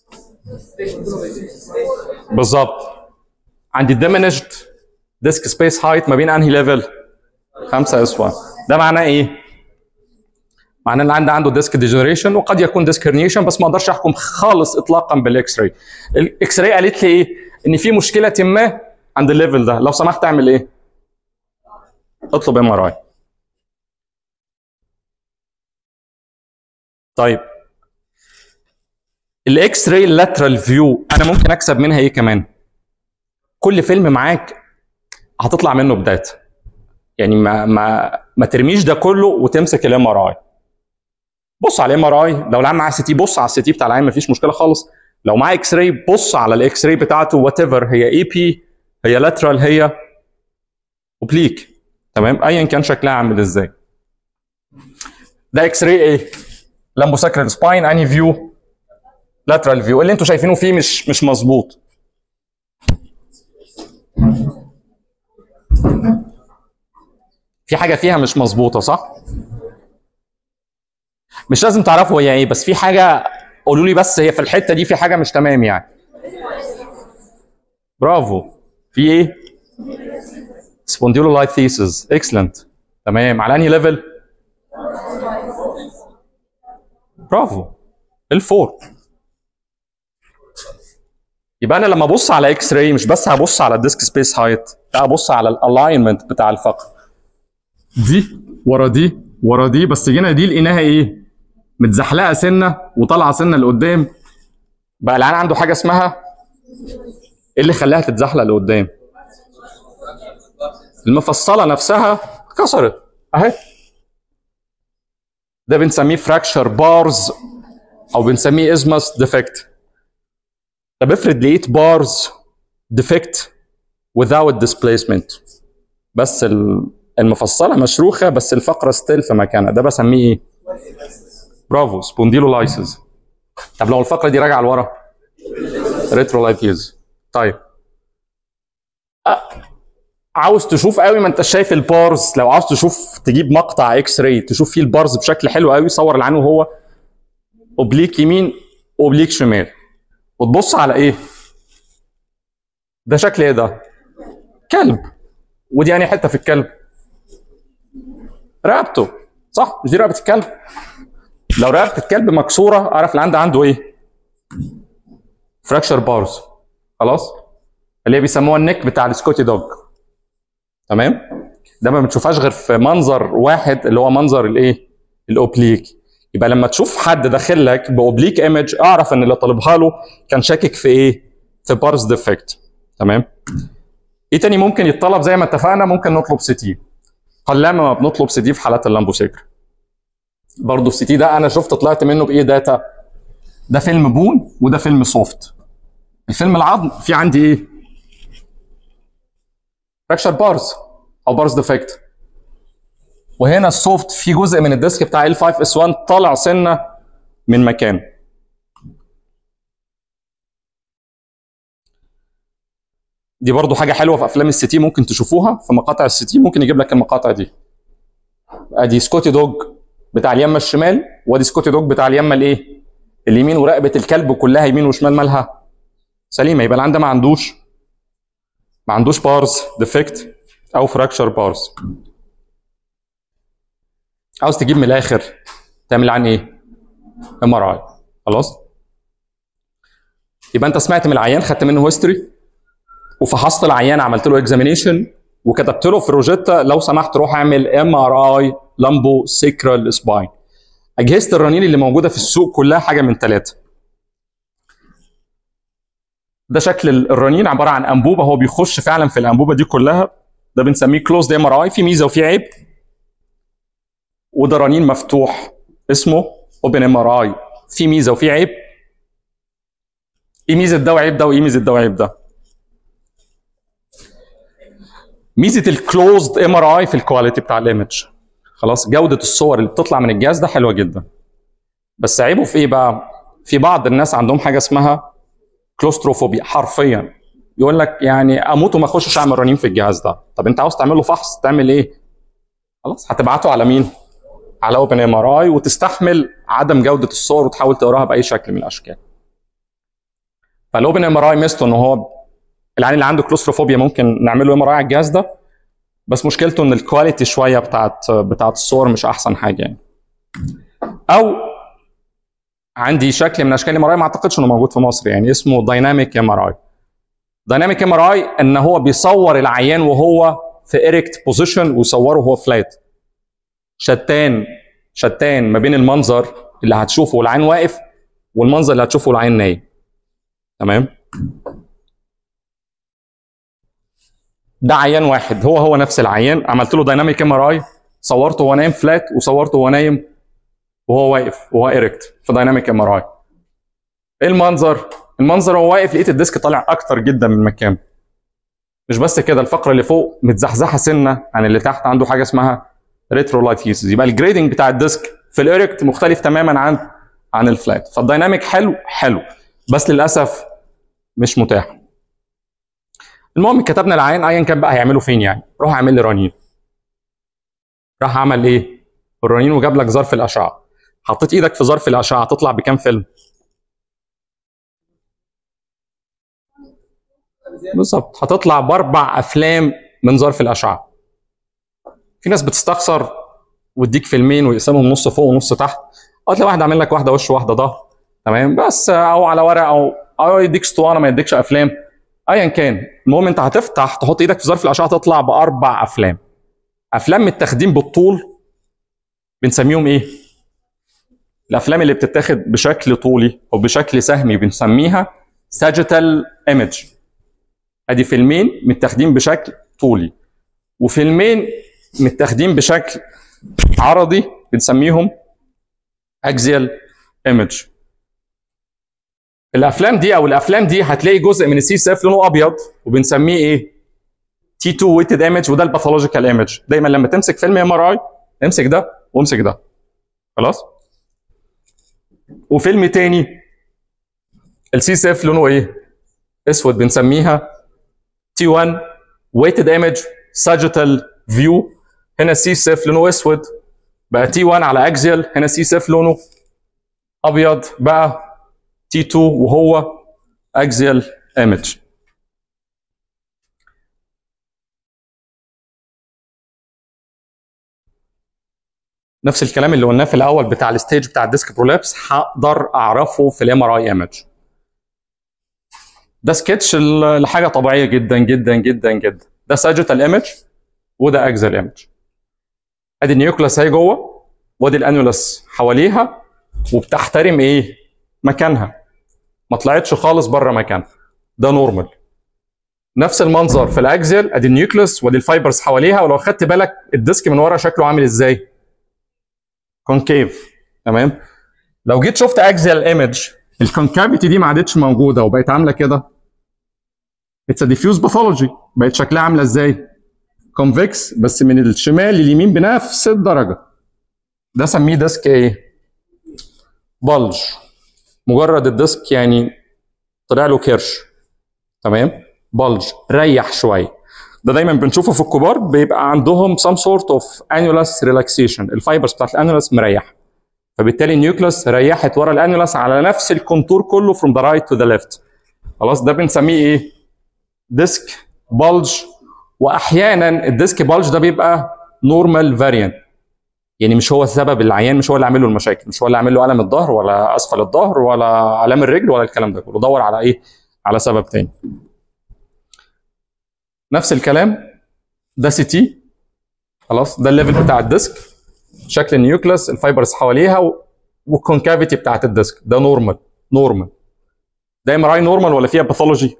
بالظبط. عندي الديمينشد ديسك سبيس هايت ما بين انهي ليفل؟ 5 اس 1. ده معناه ايه؟ معناه ان عندي عنده ديسك ديجنريشن وقد يكون ديسك هرنيشن، بس ما اقدرش احكم خالص اطلاقا بالاكس راي. الاكس راي قالت لي ايه؟ ان في مشكله ما عند الليفل ده، لو سمحت اعمل ايه؟ اطلب ام ار اي. طيب الاكس راي لاترال فيو انا ممكن اكسب منها ايه كمان؟ كل فيلم معاك هتطلع منه بداتا. يعني ما ترميش ده كله وتمسك الام ار اي. بص على الام ار اي، لو العين معاه سي تي بص على السي تي بتاع العين مفيش مشكله خالص. لو معاه اكس راي بص على الاكس راي بتاعته وات ايفر، هي اي بي، هي لاترال، هي اوبليك. تمام؟ ايا كان شكلها عامل ازاي. ده اكس راي ايه؟ لامبوساكرال سباين. انهي فيو؟ لاترال فيو. اللي انتوا شايفينه فيه مش مظبوط. في حاجه فيها مش مظبوطه صح؟ مش لازم تعرفوا هي ايه، بس في حاجه قولوا لي، بس هي في الحته دي في حاجه مش تمام يعني. برافو. في ايه؟ سبونديلولايثيسز. اكسلنت. تمام. على انهي ليفل؟ برافو. الفور. يبقى انا لما ابص على اكس راي مش بس هبص على الديسك سبيس هايت، لا ابص على الالاينمنت بتاع الفقر. دي ورا دي ورا دي، بس جينا دي لقيناها ايه؟ متزحلقه سنه وطالعه سنه لقدام. بقى العيان عنده حاجه اسمها ايه اللي خلاها تتزحلق لقدام؟ المفصله نفسها اتكسرت اهي. ده بنسميه فراكشر بارز او بنسميه ازمس ديفكت. طب افرض لقيت بارز ديفكت without displacement، بس المفصله مشروخه بس الفقره ستيل في مكانها، ده بسميه ايه؟ برافو. سبونديلولايسيس. طب لو الفقره دي راجعه لورا؟ ريترولايتيز. طيب عاوز تشوف قوي ما انت شايف البارز، لو عاوز تشوف تجيب مقطع اكس راي تشوف فيه البارز بشكل حلو قوي، صور العين وهو اوبليك يمين اوبليك شمال، وتبص على ايه؟ ده شكل ايه ده؟ كلب. ودي يعني حته في الكلب؟ رقبته صح؟ مش دي رقبه الكلب؟ لو رقبه الكلب مكسوره اعرف اللي عنده ايه؟ فراكشر بارز. خلاص؟ اللي هي بيسموها النك بتاع السكوتي دوج. تمام؟ ده ما بتشوفهاش غير في منظر واحد اللي هو منظر الايه؟ الاوبليك. يبقى لما تشوف حد داخل لك باوبليك ايمج اعرف ان اللي طالبها له كان شاكك في ايه؟ في بارز ديفكت. تمام؟ ايه تاني ممكن يتطلب زي ما اتفقنا؟ ممكن نطلب سي تي. قلما ما بنطلب سي تي في حالات اللامبوسيكر. برضه السي تي ده انا شفت طلعت منه بايه داتا؟ ده فيلم بون وده فيلم سوفت. الفيلم العظم في عندي ايه؟ فراكشر بارز او بارز ديفكت. وهنا السوفت في جزء من الديسك بتاع ال 5 اس 1 طالع سنه من مكان. دي برضو حاجه حلوه في افلام السي تي، ممكن تشوفوها في مقاطع السي تي، ممكن يجيب لك المقاطع دي. ادي سكوتي دوج بتاع اليمه الشمال، وادي سكوتي دوج بتاع اليمه الايه؟ اليمين، ورقبه الكلب كلها يمين وشمال مالها سليمه. يبقى العين ده ما عندوش بارز ديفكت او فراكشر بارز. عاوز تجيب من الاخر تعمل عن ايه؟ ام ار اي. خلاص؟ يبقى انت سمعت من العيان، خدت منه هيستوري، وفحصت العيان، عملت له اكزامينيشن، وكتبت له في روجيتا لو سمحت روح اعمل ام ار اي لامبو سيكرال سباين. اجهزه الرنين اللي موجوده في السوق كلها حاجه من ثلاثه. ده شكل الرنين، عباره عن انبوبه، هو بيخش فعلا في الانبوبه دي كلها، ده بنسميه كلوزد ام ار اي. في ميزه وفي عيب. وده رنين مفتوح اسمه اوبن ام ار اي، في ميزه وفي عيب. ايه ميزه ده وعيب ده، وايه ميزه ده وعيب ده؟ ميزه الكلوزد ام ار اي في الكواليتي بتاع الايمج. خلاص، جوده الصور اللي بتطلع من الجهاز ده حلوه جدا. بس عيبه في ايه بقى؟ في بعض الناس عندهم حاجه اسمها كلوستروفوبيا، حرفيا يقول لك يعني اموت وما اخشش اعمل رنين في الجهاز ده. طب انت عاوز تعمل له فحص، تعمل ايه؟ خلاص، هتبعته على مين؟ على اوبن ام ار اي، وتستحمل عدم جوده الصور وتحاول تقراها باي شكل من الاشكال. فالاوبن ام ار اي ميزته ان هو العين اللي عنده كلوستروفوبيا ممكن نعمل له ام ار اي على الجهاز ده، بس مشكلته ان الكواليتي شويه بتاعت الصور مش احسن حاجه يعني. او عندي شكل من اشكال الام ار اي ما اعتقدش انه موجود في مصر يعني، اسمه دايناميك ام ار اي. دايناميك ام ار اي ان هو بيصور العيان وهو في ايركت بوزيشن ويصوره وهو فلات. شتان ما بين المنظر اللي هتشوفه والعين واقف والمنظر اللي هتشوفه والعين نايم. تمام؟ ده عيان واحد، هو نفس العيان، عملت له دايناميك ام ار اي، صورته وهو نايم فلات وصورته وهو نايم وهو واقف وهو ايركت في دايناميك ام ار اي. ايه المنظر؟ المنظر وهو واقف لقيت الديسك طالع اكتر جدا من مكانه. مش بس كده، الفقره اللي فوق متزحزحه سنه عن اللي تحت، عنده حاجه اسمها ريترولايتيسيس. يبقى الجريدنج بتاع الديسك في الايركت مختلف تماما عن الفلات. فالدايناميك حلو بس للاسف مش متاح. المهم كتبنا العيان ايا كان بقى هيعمله فين يعني، روح اعمل لي رنين. راح عمل ايه؟ الرنين وجاب لك ظرف الاشعه. حطيت ايدك في ظرف الاشعه تطلع بكام فيلم؟ بالظبط، هتطلع باربع افلام من ظرف الاشعه. في ناس بتستخسر ويديك فيلمين ويقسمهم نص فوق ونص تحت، او تلاقي واحد عامل لك واحده وش واحده ظهر، تمام، بس او على ورق او يديك اسطوانه ما يديكش افلام، ايا كان. المهم انت هتفتح تحط ايدك في ظرف الاشعه تطلع باربع افلام. افلام متاخدين بالطول بنسميهم ايه؟ الافلام اللي بتتاخد بشكل طولي او بشكل سهمي بنسميها ساجيتال ايمج. ادي فيلمين متاخدين بشكل طولي، وفيلمين متاخدين بشكل عرضي بنسميهم اكزيال ايمج. الافلام دي هتلاقي جزء من السي سي اف لونه ابيض وبنسميه ايه؟ تي 2 ويتد ايمج، وده الباثولوجيكال ايمج. دايما لما تمسك فيلم ام ار اي امسك ده وامسك ده. خلاص؟ وفيلم تاني السي سي اف لونه ايه؟ اسود، بنسميها تي 1 ويتد ايمج ساجيتال فيو. هنا السي سي اف لونه اسود بقى تي 1 على اكزيال، هنا السي سي اف لونه ابيض بقى تي 2 وهو اكزيال ايمج. نفس الكلام اللي قلناه في الاول بتاع الستيج بتاع الديسك برولابس هقدر اعرفه في الام ار اي ايمج. ده سكتش لحاجه طبيعيه جدا جدا جدا جدا. ده ساجيتال ايمج وده اكزيال ايمج. ادي النيوكلاس اهي جوه وادي الانولس حواليها وبتحترم ايه؟ مكانها، ما طلعتش خالص بره مكانها. ده نورمال. نفس المنظر في الاكزيال، ادي النيوكلاس وادي الفايبرز حواليها، ولو خدت بالك الديسك من ورا شكله عامل ازاي؟ كونكيف. تمام؟ لو جيت شفت اكزيال ايمج الكونكافيتي دي ما عادتش موجوده وبقت عامله كده. اتس ا ديفيوز باثولوجي. بقت شكلها عامله ازاي؟ كونفكس بس من الشمال لليمين بنفس الدرجه. ده سميه ديسك ايه؟ بلج، مجرد الديسك يعني طلع له كرش، تمام، بلج ريح شويه. ده دايما بنشوفه في الكبار، بيبقى عندهم some sort of annulus relaxation، الفايبرز بتاعت الانولس مريحه، فبالتالي النيوكلس ريحت ورا الانولس على نفس الكونتور كله from the right to the left. خلاص ده بنسميه ايه؟ ديسك بلج. واحيانا الديسك بلج ده بيبقى نورمال فاريانت، يعني مش هو السبب، العيان مش هو اللي عامل له المشاكل، مش هو اللي عامل له الم الظهر ولا اسفل الظهر ولا الام الرجل ولا الكلام ده كله، دور على ايه؟ على سبب تاني. نفس الكلام ده سي تي، خلاص ده الليفل بتاع الديسك، شكل النيوكلس، الفايبرز حواليها والكونكافيتي بتاعت الديسك، ده نورمال. نورمال ده ام ار اي نورمال ولا فيها باثولوجي؟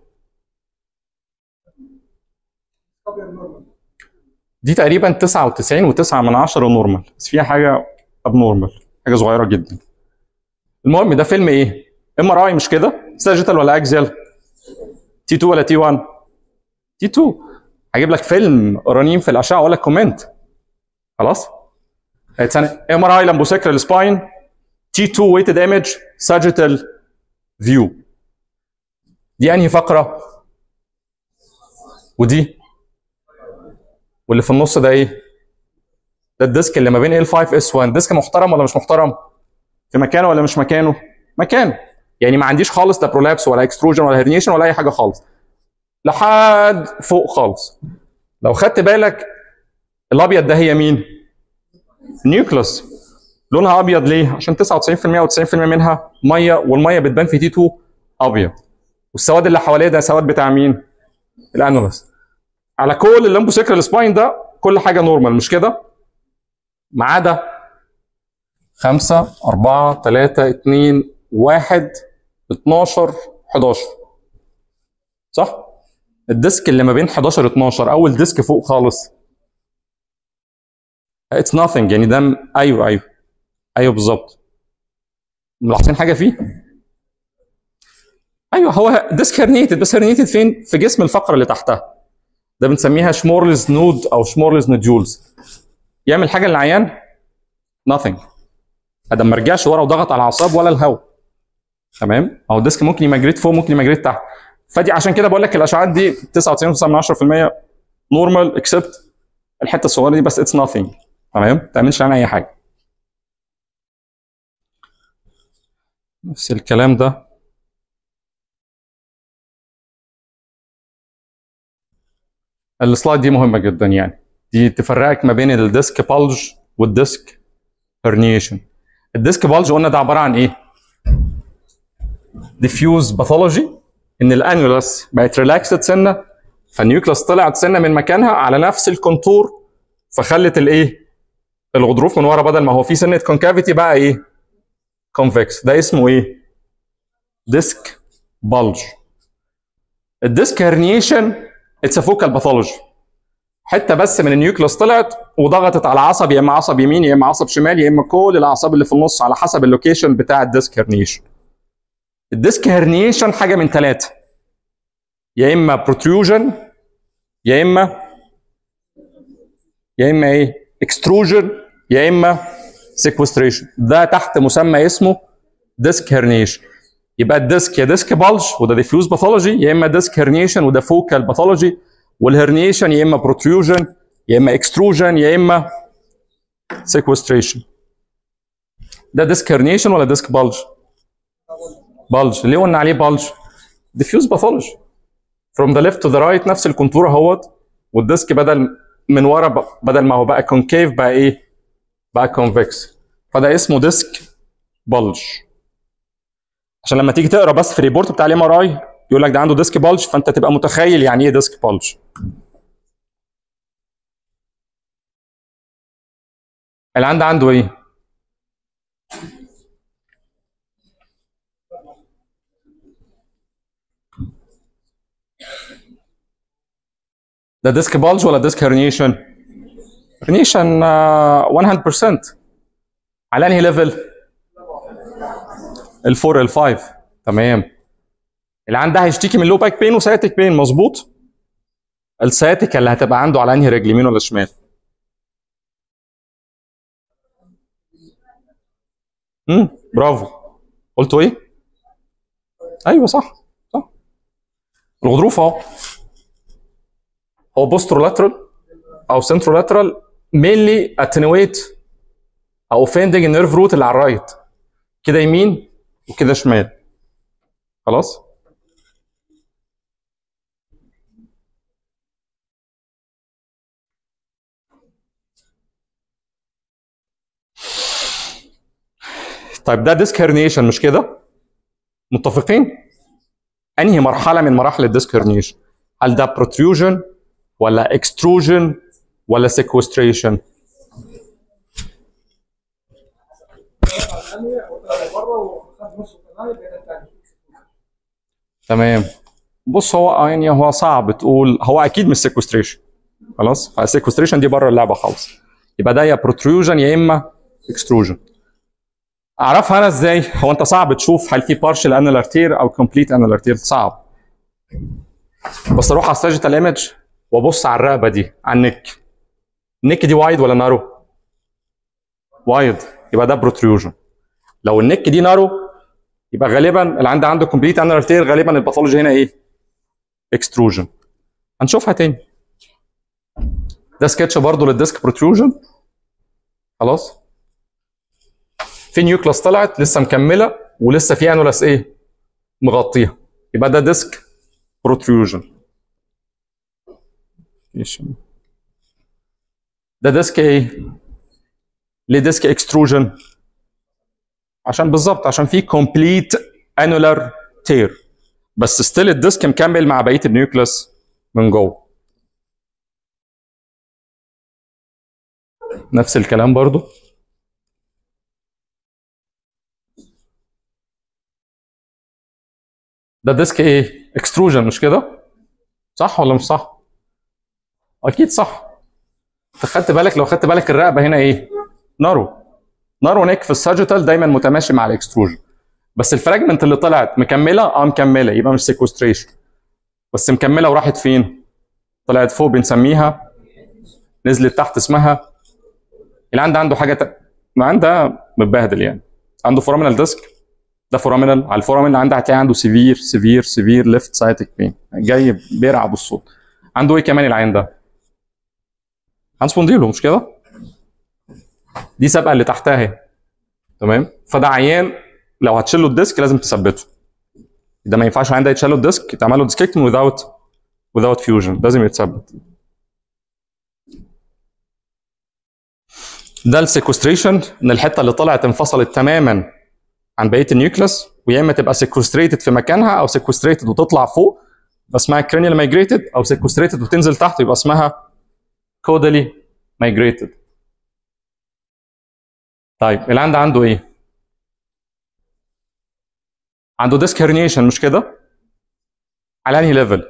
دي تقريبا 99.9 نورمال، بس فيها حاجه اب نورمال، حاجه صغيره جدا. المهم ده فيلم ايه؟ ام ار اي مش كده؟ ساجيتال ولا اكزيال؟ تي 2 ولا تي 1؟ تي 2. هجيب لك فيلم رنين في الاشعه واقول لك كومنت. خلاص؟ ام ار اي لامبوسيكرال سباين، تي 2 ويتد ايمج، ساجيتال فيو. دي انهي فقره؟ ودي؟ واللي في النص ده ايه؟ ده الديسك اللي ما بين L5 S1. ديسك محترم ولا مش محترم؟ في مكانه ولا مش مكانه؟ مكانه. يعني ما عنديش خالص لا برولابس ولا اكستروجن ولا هيرنيشن ولا اي حاجه خالص، لحد فوق خالص. لو خدت بالك الابيض ده هي مين؟ نيوكلس. لونها ابيض ليه؟ عشان 99% او 90% منها ميه، والميه بتبان في تي 2 ابيض، والسواد اللي حواليه ده سواد بتاع مين؟ الانولس. على كل اللامبوسيكرال سباين ده كل حاجه نورمال مش كده؟ ما عدا 5 4 3 2 1 12 11. صح؟ الديسك اللي ما بين 11 12 اول ديسك فوق خالص، اتس nothing، يعني ده ايوه بالظبط. ملاحظين حاجه فيه؟ ايوه هو ديسك هرنيتد، بس هرنيتد فين؟ في جسم الفقره اللي تحتها. ده بنسميها شمورلز نود او شمورلز نوديولز. يعمل حاجه للعيان؟ nothing. ادم ما رجعش ورا وضغط على الاعصاب ولا الهواء. تمام؟ اهو الديسك ممكن يمجريت فوق ممكن يمجريت تحت. فدي عشان كده بقول لك الاشعاعات دي 99.9% نورمال اكسبت الحته الصغيره دي بس، اتس nothing. تمام؟ ما تعملش عنها اي حاجه. نفس الكلام ده السلايد دي مهمه جدا، يعني دي تفرقك ما بين الديسك بالج والديسك هرنيشن. الديسك بالج قلنا ده عباره عن ايه؟ ديفيوز باثولوجي، ان الانيولس بقت ريلاكسد سنه، فالنيوكلس طلعت سنه من مكانها على نفس الكونتور، فخلت الايه؟ الغضروف من ورا بدل ما هو في سنه كونكافيتي بقى ايه؟ كونفكس. ده اسمه ايه؟ ديسك بالج. الديسك هرنيشن اتس فوكال باثولوجي، حته بس من النيوكلس طلعت وضغطت على عصب، يا اما عصب يمين يا اما عصب شمال يا اما كل الاعصاب اللي في النص على حسب اللوكيشن بتاع الديسك هرنيشن. الديسك هرنيشن حاجه من ثلاثه، يا اما بروتروجن يا اما ايه؟ اكستروجن يا اما سيكوستريشن. ده تحت مسمى اسمه ديسك هرنيشن. يبقى الديسك يا ديسك بالج وده ديفيوز باثولوجي، يا اما ديسك هرنيشن وده فوكال باثولوجي، والهرنيشن يا اما بروتروجن يا اما اكستروجن يا اما سيكوستريشن. ده ديسك هرنيشن ولا ديسك بالج؟ بالج. ليه قلنا عليه بالج؟ ديفيوز باثولوجي. from the left to the right نفس الكونتور اهوت، والديسك بدل من ورا بدل ما هو بقى كونكيف بقى ايه؟ بقى كونفكس. فده اسمه ديسك بالج. عشان لما تيجي تقرا بس في الريبورت بتاع الام ار اي يقول لك ده عنده ديسك بالج، فانت تبقى متخيل يعني ايه ديسك بالج. اللي عنده ايه؟ ده ديسك بالج ولا ديسك هرنيشن؟ هرنيشن 100%. على انهي ليفل؟ ال4 ال5. تمام. اللي عنده هيشتكي من لو باك بين وسياتيك بين، مظبوط؟ السياتيك اللي هتبقى عنده على انهي رجل، يمين ولا شمال؟ برافو. قلتوا ايه؟ ايوه صح صح. الغضروف اهو هو بوسترولاترال او سنترولاترال مينلي اتنويت او اوفندنج النيرف روت اللي على الرايت، كده يمين وكده شمال. خلاص؟ طيب ده ديسك هيرنيشن مش كده؟ متفقين؟ انهي مرحله من مراحل الديسك هيرنيشن؟ هل ده بروتروجن ولا اكستروجن ولا سيكوستريشن؟ تمام. بص هو يعني هو صعب تقول، هو اكيد مش سيكوستريشن. خلاص؟ فالسيكوستريشن دي بره اللعبه خالص. يبقى ده يا بروتروجن يا اما اكستروجن. اعرفها انا ازاي؟ هو انت صعب تشوف هل في بارشل انولار تير او كومبليت انولار تير، صعب. بس اروح على الساجيتال ايمج وابص على الرقبه دي، على النك. النك دي وايد ولا نارو؟ وايد، يبقى ده بروتروجن. لو النك دي نارو يبقى غالبا اللي عنده كومبليت انولار تير، غالبا الباثولوجي هنا ايه؟ اكستروجن. هنشوفها تاني. ده سكتش برضه للديسك بروتروجن. خلاص؟ في نيوكلاس طلعت لسه مكمله ولسه في انولاس ايه؟ مغطيها. يبقى ده ديسك بروتروجن. ده ديسك ايه؟ ليه ديسك اكستروجن؟ عشان بالظبط عشان في كومبليت انولار تير، بس ستيل الديسك مكمل مع بقيه النيوكلاس من جوه. نفس الكلام برضو. ده ديسك ايه؟ اكستروجن مش كده؟ صح ولا مش صح؟ اكيد صح. انت خدت بالك، لو خدت بالك الرقبه هنا ايه؟ نارو. نارو نيك في الساجيتال دايما متماشي مع الاكستروجن. بس الفراجمنت اللي طلعت مكمله، مكمله، يبقى مش سيكوستريشن. بس مكمله وراحت فين؟ طلعت فوق بنسميها، نزلت تحت اسمها. اللي عنده حاجه ما عندها متبهدل يعني. عنده فورامينال ديسك، ده فورامينال. على الفورامين اللي عندها هتلاقي عنده سيفير ليفت سايتك بين، جاي بيرعب بالصوت. عنده ايه كمان العين ده؟ هانسبونديلو مش كده؟ دي سابقه اللي تحتها اهي. تمام؟ فده عيان لو هتشيل له الديسك لازم تثبته. ده ما ينفعش عندها يتشال له الديسك، يتعمل له ديسككتومي without فيوجن، لازم يتثبت. ده السيكوستريشن، ان الحته اللي طلعت انفصلت تماما عن بقيه النيوكليس، ويا اما تبقى سيكوستريتد في مكانها او سيكوستريتد وتطلع فوق يبقى اسمها كرينيال مايجريتد، او سيكوستريتد وتنزل تحت يبقى اسمها كودالي مايجريتد. طيب اللي عنده ايه؟ عنده ديسك هيرنيشن مش كده؟ على انهي ليفل؟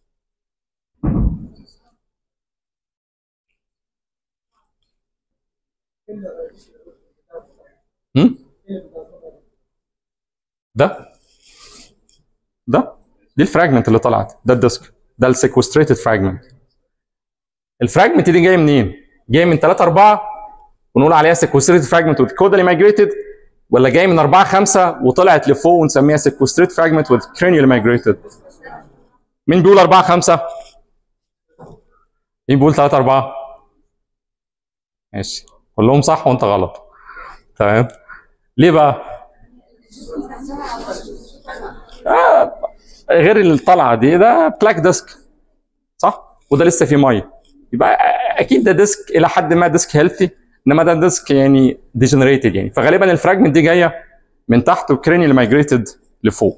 ده دي الفراجمنت اللي طلعت، ده الديسك، ده السيكوستريتد فراجمنت. الفراجمنت دي جايه منين؟ جايه من 3 4 ونقول عليها سيكوستريتد فراجمنت وذ كودالي مايجريتد، ولا جايه من 4 5 وطلعت لفوق ونسميها سيكوستريتد فراجمنت وذ كرينيال مايجريتد؟ مين بيقول 4 5؟ مين بيقول 3 4؟ ماشي، كلهم صح وانت غلط. تمام؟ ليه بقى؟ غير الطلعه دي، ده بلاك ديسك صح؟ وده لسه فيه ميه، يبقى اكيد ده ديسك الى حد ما ديسك هيلثي، انما ده ديسك يعني ديجنريتد يعني. فغالبا الفراجمنت دي جايه من تحت وكرينيال مايجريتد لفوق.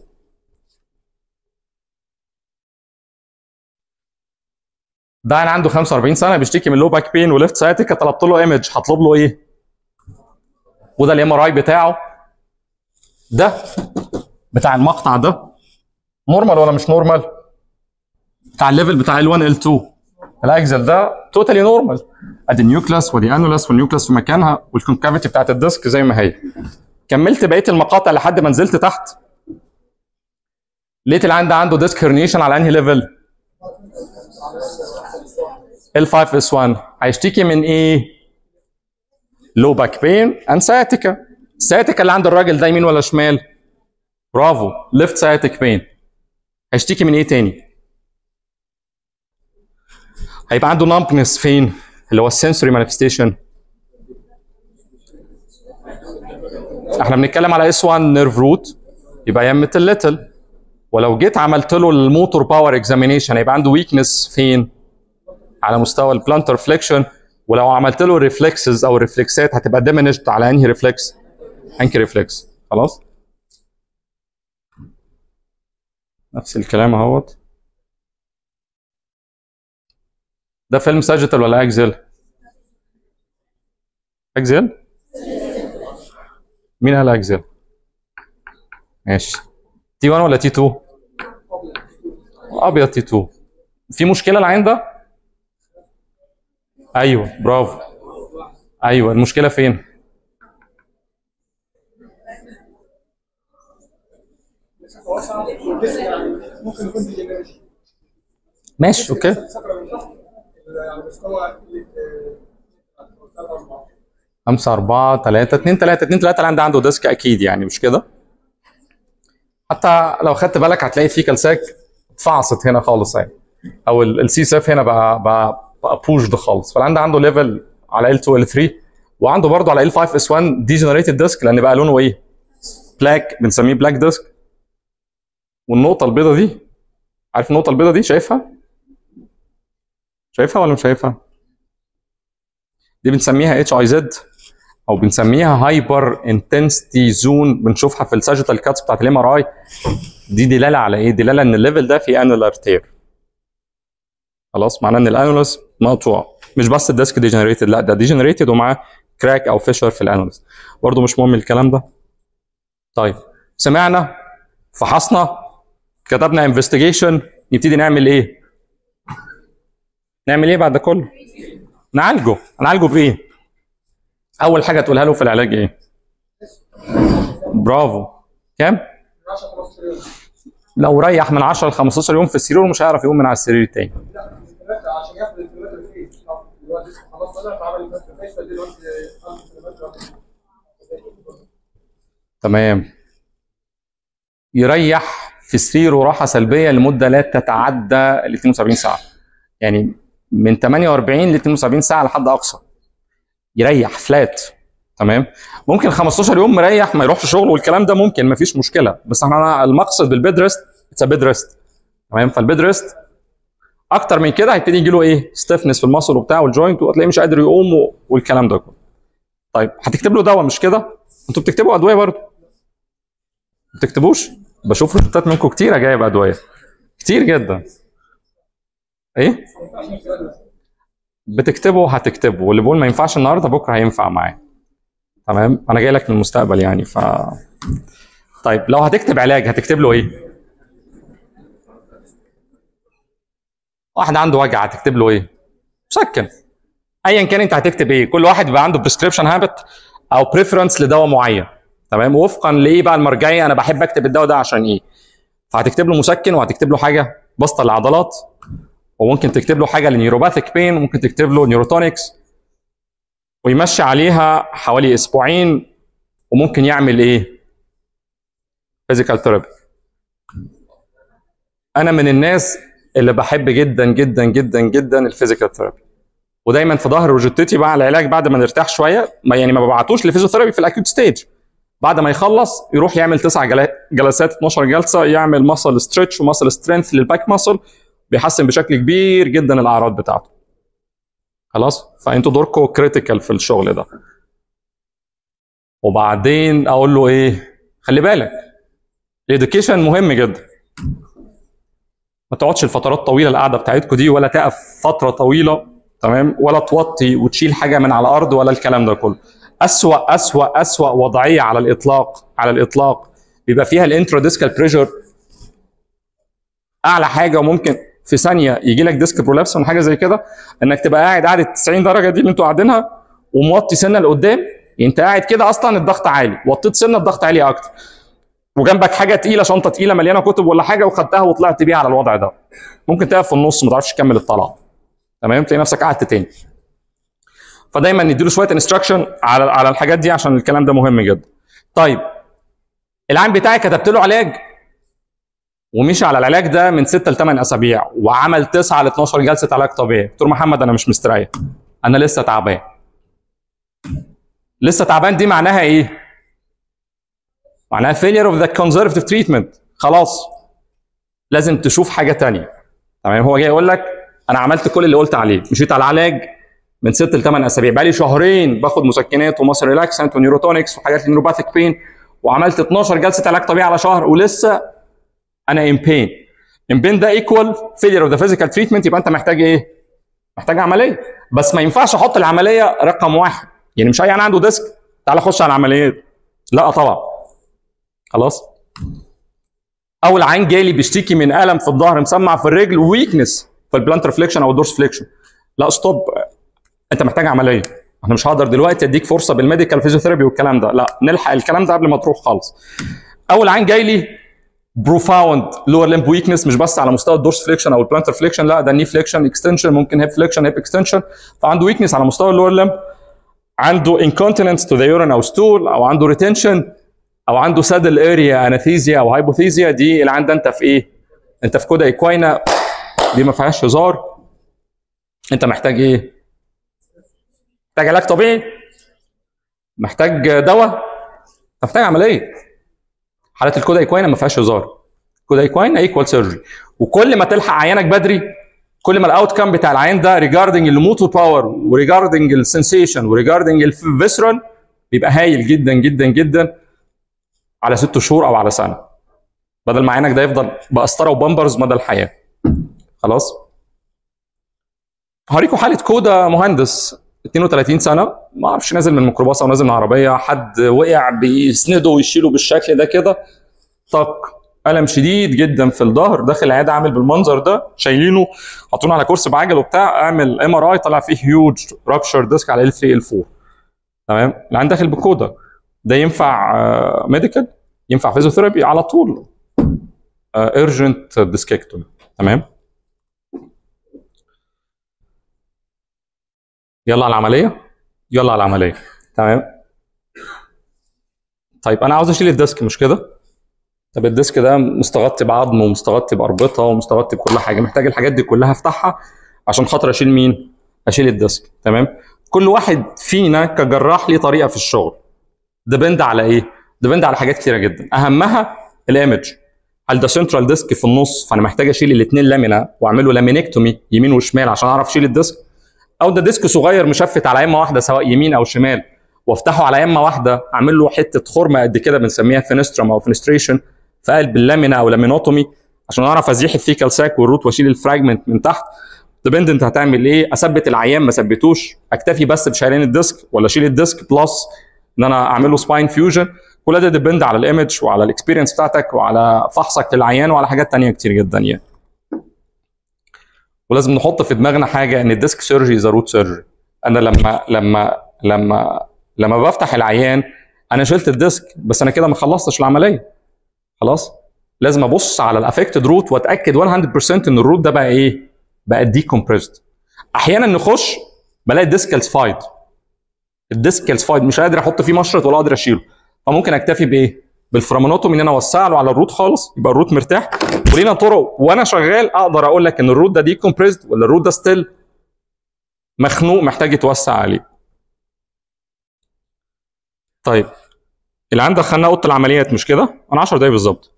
ده انا عنده 45 سنه بيشتكي من لو باك بين وليفت سايتيكا، طلبت له ايمج، هطلب له ايه؟ وده الام ار اي بتاعه. ده بتاع المقطع ده نورمال ولا مش نورمال؟ بتاع الليفل بتاع ال1 ال2. الاكزل ده توتالي نورمال. ادي النيوكلاس ودي انولاس والنيوكلاس في مكانها والكونكافيتي بتاعت الديسك زي ما هي. كملت بقيه المقاطع لحد ما نزلت تحت، لقيت اللي عنده ديسك هيرنيشن على انهي ليفل؟ ال5S1. هيشتكي من ايه؟ لو باك بين اند سciatica. السciatica اللي عند الراجل ده يمين ولا شمال؟ برافو. ليفت سايتك بين. هيشتكي من ايه تاني؟ هيبقى عنده نامبنس فين؟ اللي هو السنسوري مانيفستيشن. احنا بنتكلم على اس 1 نيرف روت، يبقى يمة الليتل. ولو جيت عملت له الموتور باور اكزامينيشن هيبقى عنده ويكنس فين؟ على مستوى البلانتر فليكشن. ولو عملت له الريفلكسز او الريفلكسات هتبقى ديمينشت على انهي ريفلكس؟ انكي ريفلكس. خلاص؟ نفس الكلام اهوت. ده فيلم ساجيتال ولا اكزيل؟ اكزيل؟ مين قال اكزيل؟ ماشي. تي 1 ولا تي 2؟ ابيض تي 2. في مشكله العين ده؟ ايوه برافو. ايوه المشكله فين؟ ماشي اوكي. خمسة أربعة تلاتة اتنين تلاتة اتنين تلاتة اللي عنده ديسك أكيد يعني مش كده؟ حتى لو خدت بالك هتلاقي في كالساك اتفعصت هنا خالص يعني، أو السي سيف هنا بقى بوشد خالص، فالعند عنده ليفل على L2 L3 وعنده برضه على L5 S1 ديجنريتد ديسك لأن بقى لونه إيه؟ بلاك، بنسميه بلاك ديسك. والنقطة البيضة دي، عارف النقطة البيضة دي شايفها؟ شايفها ولا مش شايفها؟ دي بنسميها HIZ او بنسميها هايبر انتنسيتي زون، بنشوفها في الساجيتال كاتس بتاعت الام ار اي. دي دلاله على ايه؟ دلاله ان الليفل ده فيه انولار تير. خلاص، معناه ان الانولس مقطوع، مش بس الديسك ديجنريتد، لا ده ديجنريتد ومعاه كراك او فيشر في الانولس. برضه مش مهم الكلام ده. طيب سمعنا، فحصنا، كتبنا انفستيجيشن، نبتدي نعمل ايه؟ نعمل ايه بعد ده كله؟ نعالجه. هنعالجه بايه؟ اول حاجه تقولها له في العلاج ايه؟ برافو. كام؟ لو ريح من 10 ل 15 يوم في السرير مش هيعرف يقوم من على السرير تاني. عشان ياخد الكيلومتر فيه اللي هو خلاص طلع فعمل تمام. يريح في سريره راحه سلبيه لمده لا تتعدى ال 72 ساعه. يعني من 48 ل 72 ساعه لحد اقصى. يريح فلات. تمام. ممكن 15 يوم مريح ما يروحش شغل والكلام ده ممكن، ما فيش مشكله، بس احنا المقصد بالبيد ريست اتس بيد ريست. تمام. فالبيد ريست اكتر من كده هيبتدي يجي له ايه؟ ستيفنس في الماسل وبتاع والجوينت، وهتلاقيه مش قادر يقوم والكلام ده كله. طيب هتكتب له دواء مش كده؟ انتوا بتكتبوا ادويه برضه؟ ما بتكتبوش؟ بشوف روشتات منكم كتيره جايه بادويه كتير جدا. ايه؟ بتكتبه هتكتبه، واللي بيقول ما ينفعش النهارده بكره هينفع معاه. تمام. انا جاي لك من المستقبل يعني طيب لو هتكتب علاج هتكتب له ايه؟ واحد عنده وجع هتكتب له ايه؟ مسكن. ايا كان انت هتكتب ايه، كل واحد بيبقى عنده بريسكريبشن هابت او بريفرنس لدواء معين. تمام. وفقا لايه بقى المرجعيه، انا بحب اكتب الدواء ده عشان ايه؟ فهتكتب له مسكن، وهتكتب له حاجه بسطه للعضلات، وممكن تكتب له حاجه للنيوروباثيك بين، وممكن تكتب له نيوروتونكس، ويمشي عليها حوالي اسبوعين. وممكن يعمل ايه؟ فيزيكال ثيرابي. انا من الناس اللي بحب جدا جدا جدا جدا الفيزيكال ثيرابي، ودايما في ظهر روجيتتي بقى العلاج بعد ما نرتاح شويه، ما ببعتوش لفيزيوثيرابي في الاكيوت ستيج. بعد ما يخلص يروح يعمل 9 جلسات 12 جلسه، يعمل ماسل ستريتش وماسل سترينث للباك ماسل، بيحسن بشكل كبير جدا الاعراض بتاعته. خلاص. فانتوا دوركم كريتيكال في الشغل ده. وبعدين اقول له ايه؟ خلي بالك الاديوكيشن مهم جدا. ما تقعدش الفترات طويله القعده بتاعتكم دي، ولا تقف فتره طويله. تمام. ولا توطي وتشيل حاجه من على الارض ولا الكلام ده كله. اسوأ وضعيه على الاطلاق بيبقى فيها الانترا ديسكال بريشر اعلى حاجه، وممكن في ثانيه يجي لك ديسك برولابس حاجه زي كده، انك تبقى قاعد قاعده 90 درجه دي اللي انتوا قاعدينها، وموطي سنه لقدام. انت قاعد كده اصلا الضغط عالي، وطيت سنه الضغط عالي اكتر، وجنبك حاجه تقيله، شنطه تقيله مليانه كتب ولا حاجه، وخدتها وطلعت بيها على الوضع ده، ممكن تقف في النص ما تعرفش تكمل الطلعه. تمام. تلاقي نفسك قعدت تاني. فدايما نديله شويه انستراكشن على الحاجات دي عشان الكلام ده مهم جدا. طيب العين بتاعي كتبت له علاج ومشي على العلاج ده من 6 ل 8 اسابيع وعمل 9 ل 12 جلسه علاج طبيعي. دكتور محمد انا مش مستريح، انا لسه تعبان. لسه تعبان دي معناها ايه؟ معناها failure of the conservative treatment. خلاص لازم تشوف حاجه ثانيه. تمام؟ هو جاي يقول لك انا عملت كل اللي قلت عليه، مشيت على العلاج من 6 ل 8 اسابيع، بقالي شهرين باخد مسكنات وماسل ريلاكسنت ونيوروتونكس وحاجات النيوروباثيك بين، وعملت 12 جلسه علاج طبيعي على شهر ولسه انا ان بين. ان بين ده ايكوال فيلير اوف ذا فيزيكال تريتمنت، يبقى انت محتاج ايه؟ محتاج عمليه. بس ما ينفعش احط العمليه رقم واحد، يعني مش اي عيان عنده ديسك تعالى خش على العمليات، لا طبعا. خلاص؟ اول عين جالي بيشتكي من الم في الظهر مسمع في الرجل وويكنس في البلانتر فليكشن او الدورس فليكشن، لا ستوب، انت محتاج عمليه. انا مش هقدر دلوقتي اديك فرصه بالميديكال فيزيوثيرابي والكلام ده، لا نلحق الكلام ده قبل ما تروح خالص. اول عين جاي لي بروفاوند لور لمب ويكنس، مش بس على مستوى الدورس فليكشن او البلانتر فليكشن، لا ده الني فليكشن اكستنشن، ممكن هيب فليكشن هيب اكستنشن، فعنده ويكنس على مستوى اللور لمب، عنده انكونتيننس تو ذا يورين او ستول، او عنده ريتنشن، او عنده سادل اريا اناثيزيا او هايبوثيزيا. دي العين ده انت في ايه؟ انت في كودا ايكوينا، دي ما فيهاش هزار. انت محتاج ايه؟ محتاج علاج طبيعي؟ محتاج دواء؟ محتاج عمليه. حالات الكودا ايكوينا ما فيهاش هزار. كودا ايكوينا ايكوال سيرجري، وكل ما تلحق عيانك بدري كل ما الاوت كام بتاع العيان ده ريجاردنج الموتور باور وريجاردنج السنسيشن وريجاردنج الفيسرال بيبقى هايل جدا جدا جدا على 6 شهور او على سنه، بدل ما عينك ده يفضل بقسطره وبامبرز مدى الحياه. خلاص؟ هوريكم حاله كودا مهندس 32 سنه، ما اعرفش نازل من ميكروباص او نازل من عربيه، حد وقع بيسنده ويشيله بالشكل ده كده، طق، الم شديد جدا في الظهر، داخل العياده عامل بالمنظر ده، شايلينه حاطينه على كرسي بعجل وبتاع، اعمل ام ار اي طلع فيه هيوج رابشر ديسك على ال 3 ال 4. تمام؟ العيان داخل بكودا، ده ينفع ميديكال، ينفع فيزيوثيرابي على طول، ايرجنت ديسككتومي. تمام؟ يلا على العمليه، يلا على العمليه. تمام؟ طيب انا عاوز اشيل الديسك مش كده؟ طب الديسك ده مستغطي بعظم ومستغطي باربطه ومستغطي بكل حاجه، محتاج الحاجات دي كلها افتحها عشان خاطر اشيل مين؟ اشيل الديسك. تمام؟ كل واحد فينا كجراح ليه طريقه في الشغل. ديبند على ايه؟ ديبند على حاجات كتيره جدا، اهمها الايمج. هل ده سنترال ديسك في النص فانا محتاج اشيل الاثنين لامينا واعمل له لامينكتومي يمين وشمال عشان اعرف اشيل الديسك؟ او ده ديسك صغير مشفت على يمه واحده سواء يمين او شمال وافتحه على يمه واحده، اعمل له حته خرمه قد كده بنسميها فينسترم او فينستريشن في قلب اللامينا او لامينوتومي عشان اعرف ازيح الثيكال ساك والروت واشيل الفراجمنت من تحت. ديبند انت هتعمل ايه؟ اثبت العيان ما ثبتوش، اكتفي بس بشيلين الديسك ولا اشيل الديسك بلس ان انا اعمل له سباين فيوجن؟ كل ده ديبند على الايمج وعلى الاكسبيرينس بتاعتك وعلى فحصك للعيان وعلى حاجات ثانيه كتير جدا يعني. ولازم نحط في دماغنا حاجه ان الديسك سيرجري از روت سيرجري. انا لما بفتح العيان انا شلت الديسك بس انا كده ما خلصتش العمليه. خلاص؟ لازم ابص على الافكتد روت واتاكد 100% ان الروت ده بقى ايه؟ بقى ديكومبريسد. احيانا نخش بلاقي الديسك كالسفايد، الديسك كالسفايد مش قادر احط فيه مشرط ولا قادر اشيله، فممكن اكتفي بايه؟ بالفرامونوتومي ان انا اوسع له على الروت خالص يبقى الروت مرتاح. ولينا طرق وانا شغال اقدر اقول لك ان الروت ده ديكومبريسد ولا الروت ده ستيل مخنوق محتاج يتوسع عليه. طيب العيان دخلنا اوضه العمليات مش كده؟ انا 10 دقايق بالظبط.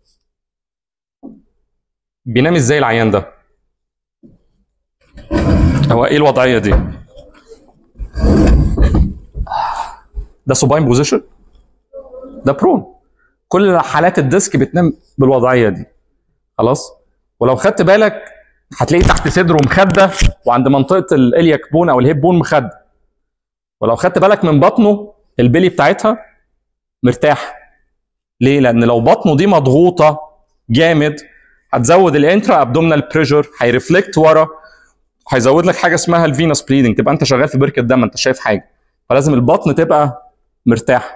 بينام ازاي العيان ده؟ هو ايه الوضعيه دي؟ ده سوباين بوزيشن، ده برون. كل حالات الديسك بتنام بالوضعيه دي. خلاص؟ ولو خدت بالك هتلاقي تحت صدره مخده وعند منطقه الالياك بون او الهيب بون مخده. ولو خدت بالك من بطنه البلي بتاعتها مرتاحه. ليه؟ لان لو بطنه دي مضغوطه جامد هتزود الانترا ابدومينال بريشر، هيرفلكت ورا، هيزود لك حاجه اسمها الفينوس بليدنج، تبقى انت شغال في بركه دم انت شايف حاجه. فلازم البطن تبقى مرتاحه.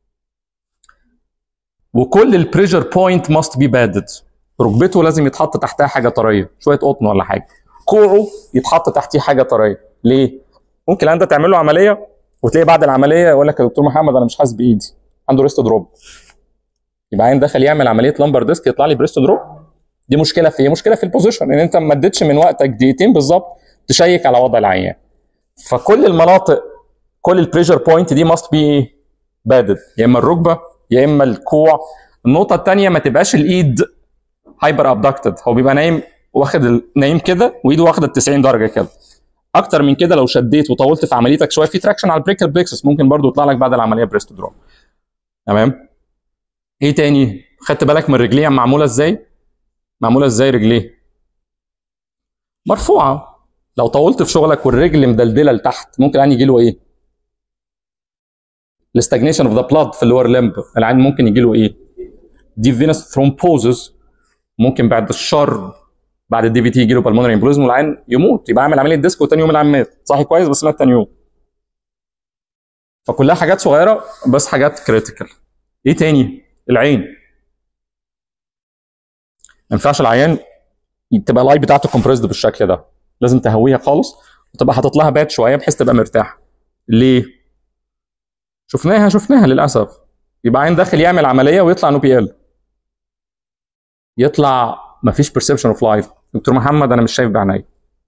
وكل البريشر بوينت ماست بي بادد. ركبته لازم يتحط تحتها حاجه طريه، شويه قطن ولا حاجه. كوعه يتحط تحتيه حاجه طريه. ليه؟ ممكن انت تعمل له عمليه وتلاقي بعد العمليه يقول لك يا دكتور محمد انا مش حاسس بايدي، عنده ريست دروب. يبقى عين دخل يعمل عمليه لامبر ديسك يطلع لي بريست دروب. دي مشكله في ايه؟ مشكله في البوزيشن، ان انت ما اديتش من وقتك دقيقتين بالظبط تشيك على وضع العيان. فكل المناطق، كل البريشر بوينت دي ماست بي بادد، يا اما الركبه يا اما الكوع. النقطه الثانيه ما تبقاش الايد هايبر ابدكتد، هو بيبقى نايم واخد نايم كده وايده واخده 90 درجه كده. اكتر من كده لو شديت وطولت في عمليتك شويه في تراكشن على البريكال بلكسس ممكن برضو يطلع لك بعد العمليه بريست دروب. تمام. ايه تاني؟ خدت بالك من رجليه معموله ازاي؟ معموله ازاي رجليه؟ مرفوعه. لو طولت في شغلك والرجل مدلدله لتحت ممكن العين يجي له ايه؟ الاستجنيشن اوف ذا بلاد في اللور لمب، العين ممكن يجي له ايه؟ دي فينس ثرومبوزس، ممكن بعد الشر بعد الدي في تي يجي له بالمونري امبوليزم والعين يموت، يبقى عامل عمليه ديسك وثاني يوم العين مات، صحي كويس بس مات ثاني يوم. فكلها حاجات صغيره بس حاجات كريتيكال. ايه تاني؟ العين. ما ينفعش العيان تبقى اللاي بتاعته كومبريسد بالشكل ده، لازم تهويها خالص وتبقى حاطط لها باد شويه بحيث تبقى مرتاح. ليه؟ شفناها للاسف. يبقى عين داخل يعمل عمليه ويطلع نو بي ال، يطلع مفيش بيرسبشن اوف لايف. دكتور محمد انا مش شايف بعيني.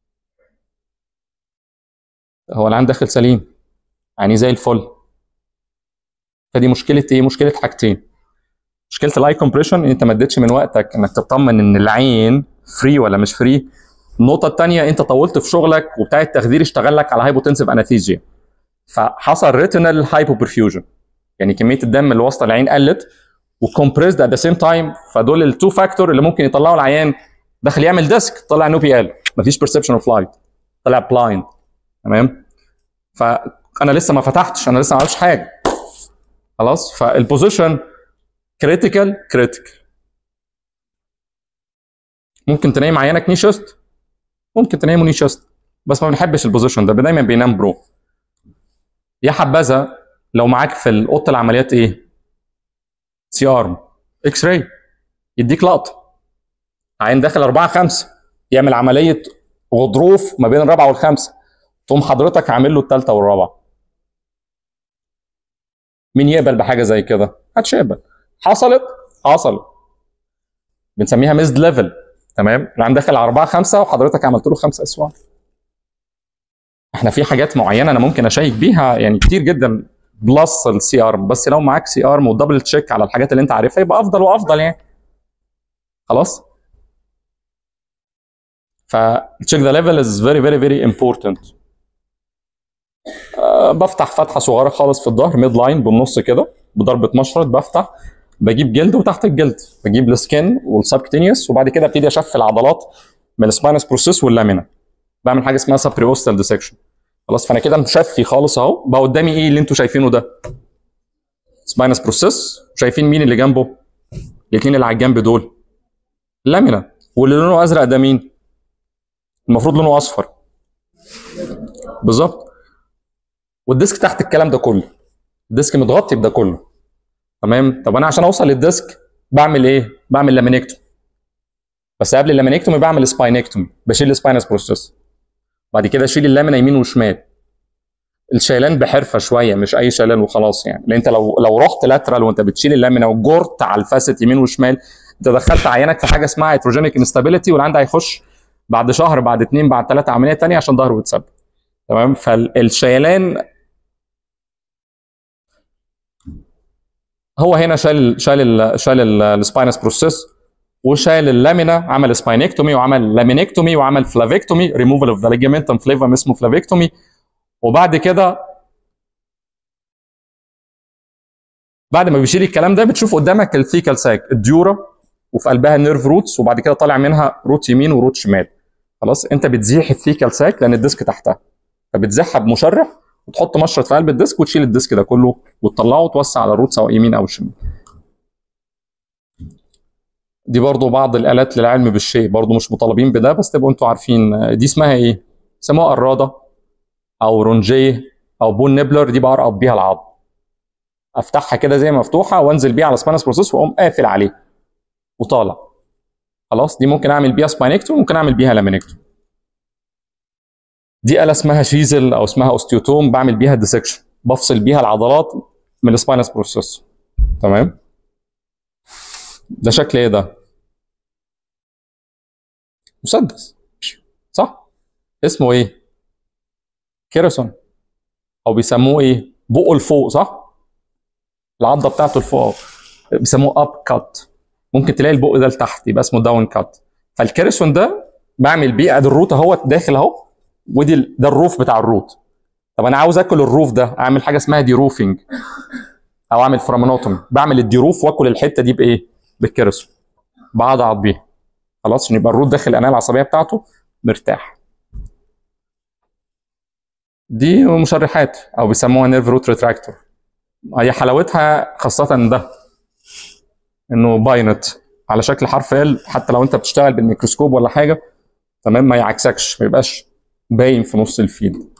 هو العين داخل سليم، يعني زي الفل. فدي مشكله ايه؟ مشكله حاجتين. مشكله الاي كومبريشن ان انت ما اديتش من وقتك انك تطمن ان العين فري ولا مش فري. النقطه الثانيه انت طولت في شغلك وبتاع التخدير اشتغل لك على هايبوتنسيف اناثيزيا، فحصل ريتينال هايبوبرفيوجن، يعني كميه الدم اللي وسط العين قلت وكومبريسد ات ذا سيم تايم. فدول التو فاكتور اللي ممكن يطلعوا العيان داخل يعمل ديسك طلع نو بي ال، مفيش بيرسبشن اوف لايت، طلع بلايند. تمام. فانا لسه ما فتحتش، انا لسه ما عملتش حاجه خلاص. فالبوزيشن كريتيكال. ممكن تنام عيانك ني شيست، ممكن تنامه ني شيست، بس ما بنحبش البوزيشن ده، دايما بينام برو. يا حبذا لو معاك في اوضه العمليات ايه؟ سي ارم اكس راي، يديك لقطه عين داخل 4-5 يعمل عمليه غضروف ما بين الرابعه والخامسه، تقوم حضرتك عامل له الثالثه والرابعه. مين يقبل بحاجه زي كده؟ محدش يقبل. حصلت. بنسميها ميزد ليفل. تمام. العين داخل 4-5 وحضرتك عملت له 5 اسوار. احنا في حاجات معينه انا ممكن اشيك بيها يعني كتير جدا بلس السي ارم، بس لو معاك سي ارم ودبل تشيك على الحاجات اللي انت عارفها يبقى افضل وافضل يعني. خلاص. فتشيك ذا ليفل از فيري امبورتنت. بفتح فتحه صغيره خالص في الظهر ميد لاين بالنص كده بضربه مشرط، بفتح بجيب جلد وتحت الجلد بجيب السكين والسبكتينيوس، وبعد كده ابتدي اشف العضلات من السباينس بروسيس واللامينا، بعمل حاجه اسمها سابريوستال ديسكشن. خلاص. فانا كده مشفي خالص اهو. بقى قدامي ايه اللي انتوا شايفينه ده؟ سباينس بروسيس. شايفين مين اللي جنبه؟ الاثنين اللي على الجنب دول اللامينا، واللي لونه ازرق ده مين؟ المفروض لونه اصفر بالظبط. والديسك تحت الكلام ده كله، الديسك متغطي بده كله. تمام. طب انا عشان اوصل للديسك بعمل ايه؟ بعمل لامينكتومي، بس قبل اللامينكتومي بعمل سباينكتومي، بشيل السباينس بروسيس، بعد كده اشيل اللامينا يمين وشمال. الشيلان بحرفه شويه، مش اي شيلان وخلاص يعني، لان انت لو رحت لاترال وانت بتشيل اللامينا وجرت على الفاسيت يمين وشمال انت دخلت عينك في حاجه اسمها هيتروجينيك انستابيليتي، والعند هيخش بعد شهر بعد 2 بعد 3 عمليه ثانيه عشان ظهره يتثبت. تمام. فالشيلان هو هنا شال السباينس بروسيس وشال اللامينا، عمل سباينكتومي وعمل لامينكتومي وعمل فلافيكتومي، ريموفال اوف ذا ليجامنتم فليفم اسمه فلافيكتومي. وبعد كده بعد ما بيشيل الكلام ده بتشوف قدامك الثيكال ساك الديورا وفي قلبها النيرف روتس، وبعد كده طالع منها روت يمين وروت شمال. خلاص. انت بتزيح الثيكال ساك لان الديسك تحتها، فبتزيحها بمشرح وتحط مشرط في قلب الديسك وتشيل الديسك ده كله وتطلعه وتوسع على الروت سواء يمين او شمال. دي برضو بعض الالات للعلم بالشيء، برضو مش مطالبين بده بس تبقوا انتوا عارفين. دي اسمها ايه؟ سموها قراده او رونجيه او بون نيبلر. دي بقرقط بيها العظم، افتحها كده زي مفتوحه وانزل بيها على سباينس بروسيس واقوم قافل عليه وطالع. خلاص. دي ممكن اعمل بيها سباينكتوم وممكن اعمل بيها لامينكتوم. دي آلة اسمها شيزل او اسمها اوستيوتوم، بعمل بيها ديسكشن، بفصل بيها العضلات من السباينس بروسيس. تمام. ده شكل ايه ده؟ مسدس، صح؟ اسمه ايه؟ كيرسون، او بيسموه ايه؟ بقه لفوق، صح؟ العضه بتاعته لفوق بيسموه اب كات. ممكن تلاقي البق ده لتحت يبقى اسمه داون كات. فالكيرسون ده بعمل بيه ادي الروت اهوت داخل اهو، ودي ده الروف بتاع الروت. طب انا عاوز اكل الروف ده، اعمل حاجه اسمها دي روفنج او اعمل فرامونوتومي. بعمل الديروف واكل الحته دي بايه؟ بالكيرسون، بعضعض بيها خلاص عشان يبقى الروت داخل الانايه العصبيه بتاعته مرتاح. دي مشرحات او بيسموها نيرف روت ريتراكتور. هي حلاوتها خاصه ده انه باينت على شكل حرف ال، حتى لو انت بتشتغل بالميكروسكوب ولا حاجه تمام ما يعكسكش، ما يبقاش باين في نص الفيلد.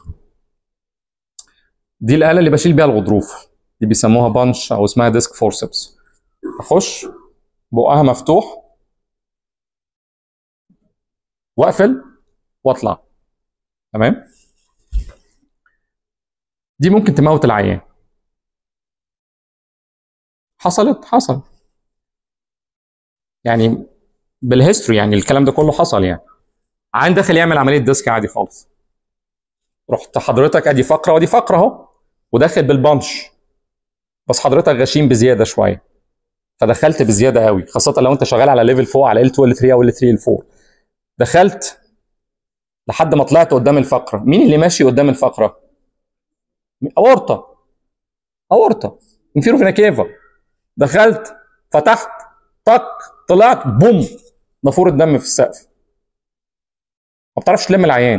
دي الاله اللي بشيل بيها الغضروف، دي بيسموها بانش او اسمها ديسك فورسبس. اخش بقها مفتوح واقفل واطلع، تمام. دي ممكن تموت العيان. حصل يعني بالهيستوري، يعني الكلام ده كله حصل. يعني عيان داخل يعمل عمليه ديسك عادي خالص، رحت حضرتك ادي فقره ودي فقره اهو، وداخل بالبانش، بس حضرتك غشيم بزياده شويه فدخلت بزياده قوي، خاصه لو انت شغال على ليفل 4 على L2 L3 او L3 L4. دخلت لحد ما طلعت قدام الفقره. مين اللي ماشي قدام الفقره؟ اورطه انفيرو فينا كيفا. دخلت فتحت طق طلعت بوم، نافوره دم في السقف، ما بتعرفش تلم العيان،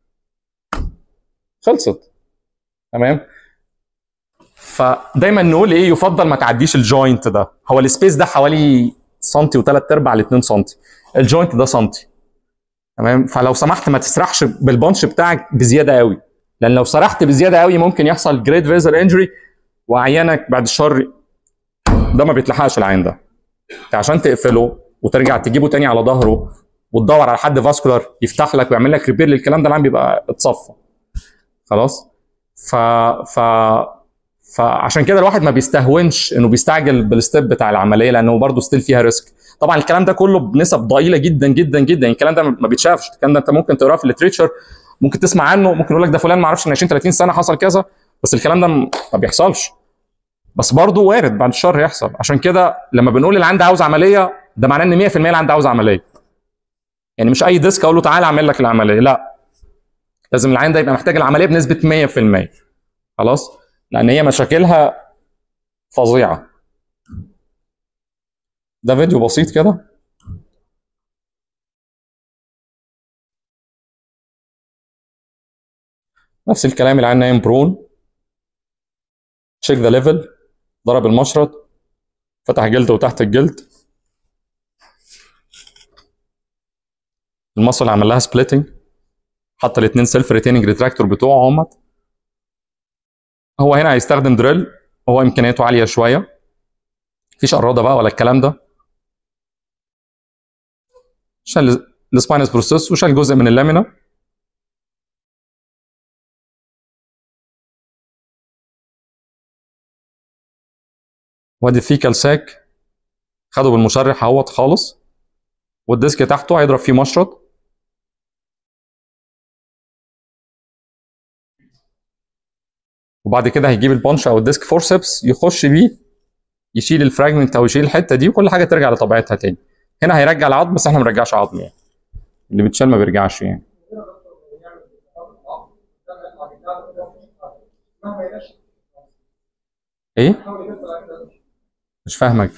خلصت، تمام. فدايما نقول ايه؟ يفضل ما تعديش الجوينت ده. هو السبيس ده حوالي سنتي وثلاث ارباع ل 2 سنتي، الجوينت ده سنتي، تمام. فلو سمحت ما تسرحش بالبانش بتاعك بزياده قوي، لان لو سرحت بزياده قوي ممكن يحصل جريد فيزر انجري، وعيانك بعد الشر ده ما بيتلحقش العين ده. عشان تقفله وترجع تجيبه تاني على ظهره وتدور على حد فاسكولار يفتح لك ويعمل لك ريبير للكلام ده، العين بيبقى اتصفى خلاص. ف ف فعشان كده الواحد ما بيستهونش انه بيستعجل بالستيب بتاع العمليه، لانه برضه ستيل فيها ريسك. طبعا الكلام ده كله بنسب ضئيله جدا جدا جدا، الكلام ده ما بيتشافش، الكلام ده انت ممكن تقراه في الليتريتشر، ممكن تسمع عنه، ممكن يقول لك ده فلان ما اعرفش من 20 30 سنه حصل كذا، بس الكلام ده ما بيحصلش، بس برضه وارد بعد الشر يحصل. عشان كده لما بنقول العيان ده عاوز عمليه، ده معناه ان 100% العيان ده عاوز عمليه. يعني مش اي ديسك اقول له تعالى اعمل لك العمليه، لا، لازم العيان ده يبقى محتاج العمليه بنسبه 100%، خلاص، لان هي مشاكلها فظيعه. ده فيديو بسيط كده. نفس الكلام، العيان نايم برون، تشيك ذا ليفل، ضرب المشرط، فتح جلد وتحت الجلد، المصل عمل لها سبليتنج، حط الاثنين سيلف ريتيننج ريتراكتور بتوعه همت. هو هنا هيستخدم دريل، هو امكانياته عاليه شويه، مفيش قراده بقى ولا الكلام ده. شال السباينس بروسيس وشال جزء من اللامينا. وادي الثيكال ساك خده بالمشرح اهوت خالص، والديسك تحته هيضرب فيه مشرط، وبعد كده هيجيب البانش او الديسك فورسبس يخش بيه يشيل الفراجمنت او يشيل الحته دي، وكل حاجه ترجع لطبيعتها تاني. هنا هيرجع العظم، بس احنا ما بنرجعش عظم، يعني اللي بيتشال ما بيرجعش يعني. ايه؟ مش فاهمك.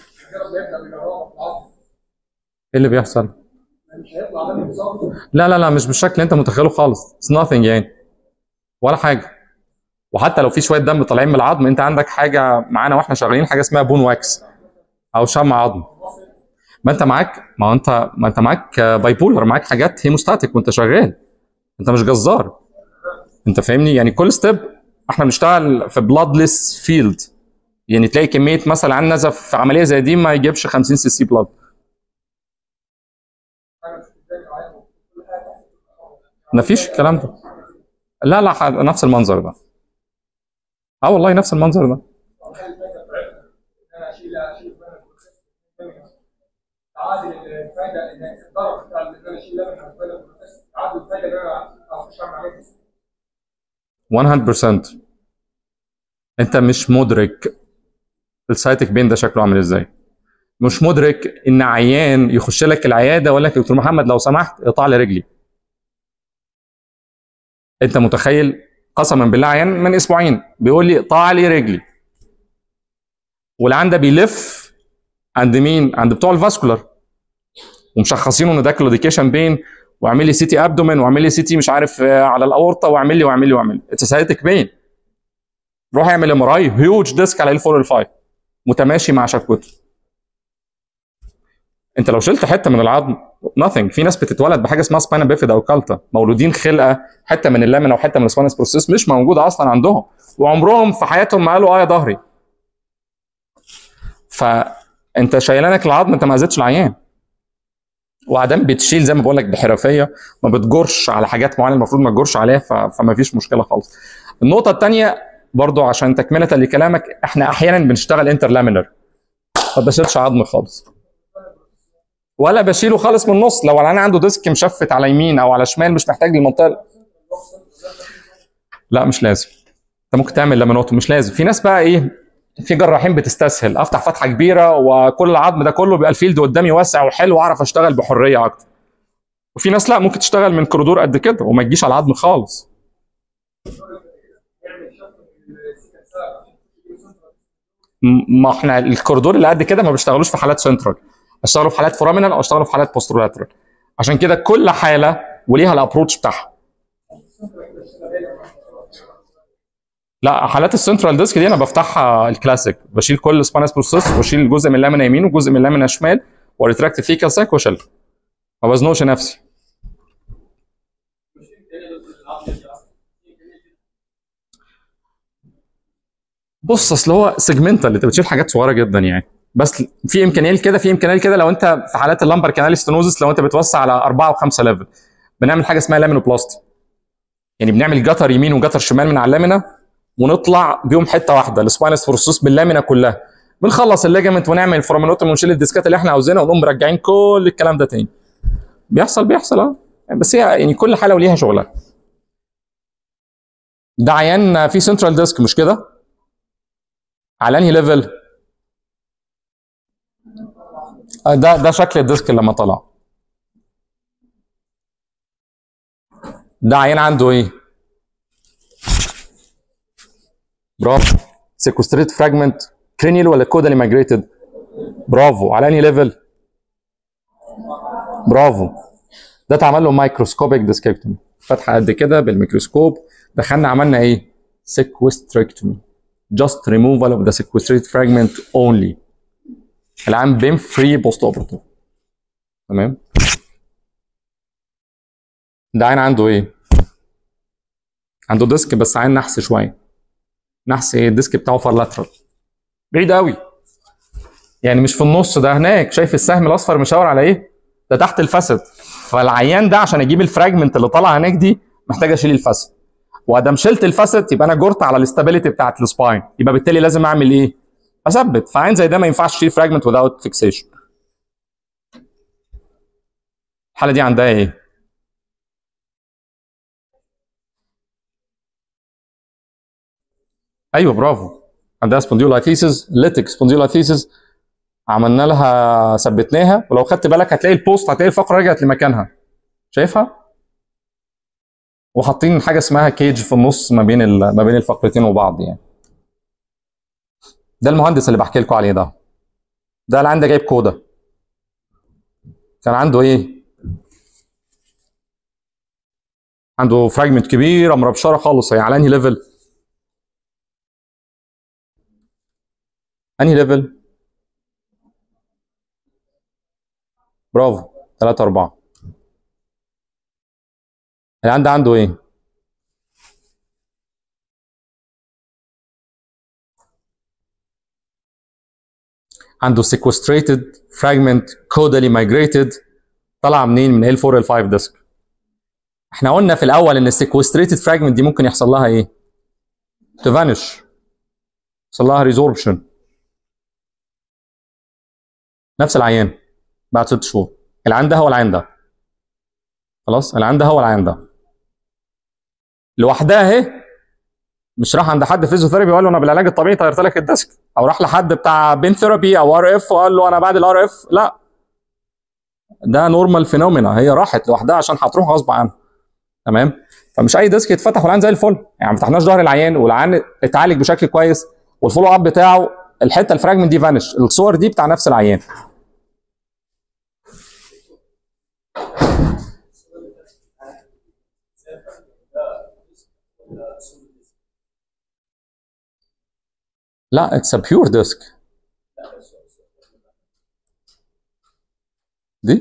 ايه اللي بيحصل؟ لا لا لا، مش بالشكل اللي انت متخيله خالص، اتس nothing يعني، ولا حاجه. وحتى لو في شويه دم طالعين من العظم، انت عندك حاجه معانا واحنا شغالين، حاجه اسمها بون واكس او شمع عظم. ما انت معاك باي بولر، معاك حاجات هيموستاتيك وانت شغال، انت مش جزار، انت فاهمني؟ يعني كل ستيب احنا بنشتغل في بلادلس فيلد، يعني تلاقي كميه مثلا عن نزف في عمليه زي دي ما يجيبش 50 سي سي بلاد. مفيش الكلام ده. لا لا، نفس المنظر ده. اه والله نفس المنظر ده. عادل الفايده ان الضرر بتاع ان انا اشيل لبن على الفايده بس عادل الفايده ان انا اخش اعمل عمليه 100%. انت مش مدرك السايتك بين ده شكله عامل ازاي. مش مدرك ان عيان يخش لك العياده ويقول لك يا دكتور محمد لو سمحت اقطع لي رجلي. انت متخيل؟ قسما بالله عيان من اسبوعين بيقول لي اقطع لي رجلي، والعيان ده بيلف عند مين؟ عند بتوع الفاسكولار، ومشخصينه ان ده كلوديكيشن بين، واعمل لي سي تي ابدومين، واعمل لي سي تي مش عارف على الاورطه، واعمل لي واعمل لي واعمل لي اتسايتك بين. روح اعمل ام ار اي هيوج ديسك على ال4 ال5 متماشي مع شكوته. انت لو شلت حته من العظم nothing. في ناس بتتولد بحاجه اسمها سباينا بيفيدا او كالتا، مولودين خلقه حته من اللامنا وحته من السباينس بروسيس مش موجوده اصلا عندهم، وعمرهم في حياتهم ما قالوا اه يا ظهري. فانت شايلانك العظم، انت ما اذيتش العيان، وعدم بتشيل زي ما بقول لك بحرفيه، ما بتجرش على حاجات معينه المفروض ما تجرش عليها، فما فيش مشكله خالص. النقطه الثانيه برضو عشان تكمله لكلامك، احنا احيانا بنشتغل انتر لامينر، ما بشيلش عظم خالص ولا بشيله خالص من النص. لو العيان عنده ديسك مشفت على يمين او على شمال مش محتاج للمنطقه، لا مش لازم. انت ممكن تعمل لامينوتو، مش لازم. في ناس بقى ايه، في جراحين بتستسهل، افتح فتحه كبيره وكل العظم ده كله بيبقى الفيلد قدامي واسع وحلو واعرف اشتغل بحريه اكتر. وفي ناس لا، ممكن تشتغل من كوريدور قد كده وما تجيش على العظم خالص. ما احنا الكوريدور اللي قد كده ما بيشتغلوش في حالات سنترال، اشتغلوا في حالات فورامينال او اشتغلوا في حالات بوسترولاترال. عشان كده كل حاله وليها الابروتش بتاعها. لا، حالات السنترال ديسك دي انا بفتحها الكلاسيك، بشيل كل سبانس بروسيس واشيل جزء من اللامينا يمين وجزء من اللامينا شمال وريتراكت فيكال ساك واشيلها، ما بزنقش نفسي. بص اصل هو سيجمنتال، انت بتشيل حاجات صغيره جدا يعني، بس في امكانيه لكده في امكانيه لكده. لو انت في حالات اللامبر كانال ستينوزس، لو انت بتوسع على 4 و5 ليفل، بنعمل حاجه اسمها لامينوبلاستي، يعني بنعمل جتر يمين وجتر شمال من على اللامينا ونطلع بيهم حته واحده السباينس فورسوس باللامينا كلها، بنخلص الليجمنت ونعمل فورامينوتوم ونشيل الديسكات اللي احنا عاوزينها ونقوم مرجعين كل الكلام ده تاني. بيحصل اه، بس هي يعني كل حاله وليها شغلها. ده عيان في سنترال ديسك مش كده؟ على انهي ليفل؟ ده شكل الديسك لما طلع. ده عيان عنده ايه؟ برافو، سيكوستريت فراجمنت كرينيال ولا كودالي مايجريتد؟ برافو. على انهي ليفل؟ برافو. ده اتعمل له مايكروسكوبيك ديسككتومي، فتحه قد كده بالميكروسكوب، دخلنا عملنا ايه؟ سيكوستريكتومي، جاست ريموفال اوف ذا سيكوستريت فراجمنت اونلي. العام بيم فري بوست اوبرتيف. تمام. ده عين عنده ايه؟ عنده ديسك بس عين نحس شويه. نحس ايه؟ الديسك بتاعه فارلاترال، بعيد قوي، يعني مش في النص، ده هناك شايف السهم الاصفر مشاور على ايه؟ ده تحت الفاسد. فالعيان ده عشان اجيب الفراجمنت اللي طالع هناك دي محتاج اشيل الفاسد، وادام شلت الفاسد يبقى انا جرت على الاستابيليتي بتاعت السباين، يبقى بالتالي لازم اعمل ايه؟ اثبت. فعين زي ده ما ينفعش تشيل فراجمنت without فيكسيشن. الحاله دي عندها ايه؟ ايوه برافو، عندها سبونديولايثيسيس، ليتك سبونديولايثيسيس، عملنا لها ثبتناها، ولو خدت بالك هتلاقي البوست، هتلاقي الفقره رجعت لمكانها، شايفها؟ وحاطين حاجه اسمها كيج في النص ما بين الفقرتين وبعض يعني. ده المهندس اللي بحكي لكم عليه ده. ده اللي عنده جايب كودا، كان عنده ايه؟ عنده فراجمنت كبيره مربشره خالص. هي على انهي ليفل؟ انهي ليفل؟ برافو، 3 4. اللي عنده ايه؟ عنده sequestrated fragment caudally migrated، طلع منين؟ من L4 L5 ديسك. احنا قلنا في الاول ان السيكوستريتد فراجمنت دي ممكن يحصل لها ايه؟ تفانش، يحصل لها ريزوربشن. نفس العيان بعد 6 شهور. العين ده هو العين ده. خلاص العين ده هو العين ده. لوحدها اهي، مش راح عند حد فيزيوثيرابي وقال له انا بالعلاج الطبيعي طيرت لك الديسك، او راح لحد بتاع بين ثيرابي او ار اف وقال له انا بعد الار اف. لا، ده نورمال فينومينا، هي راحت لوحدها عشان هتروح غصب عنها. تمام؟ فمش اي ديسك يتفتح والعين زي الفل، يعني ما فتحناش ظهر العيان والعيان اتعالج بشكل كويس والفولو اب بتاعه الحته الفراجمنت دي فانش. الصور دي بتاع نفس العيان. لا اتس ا بيور ديسك دي.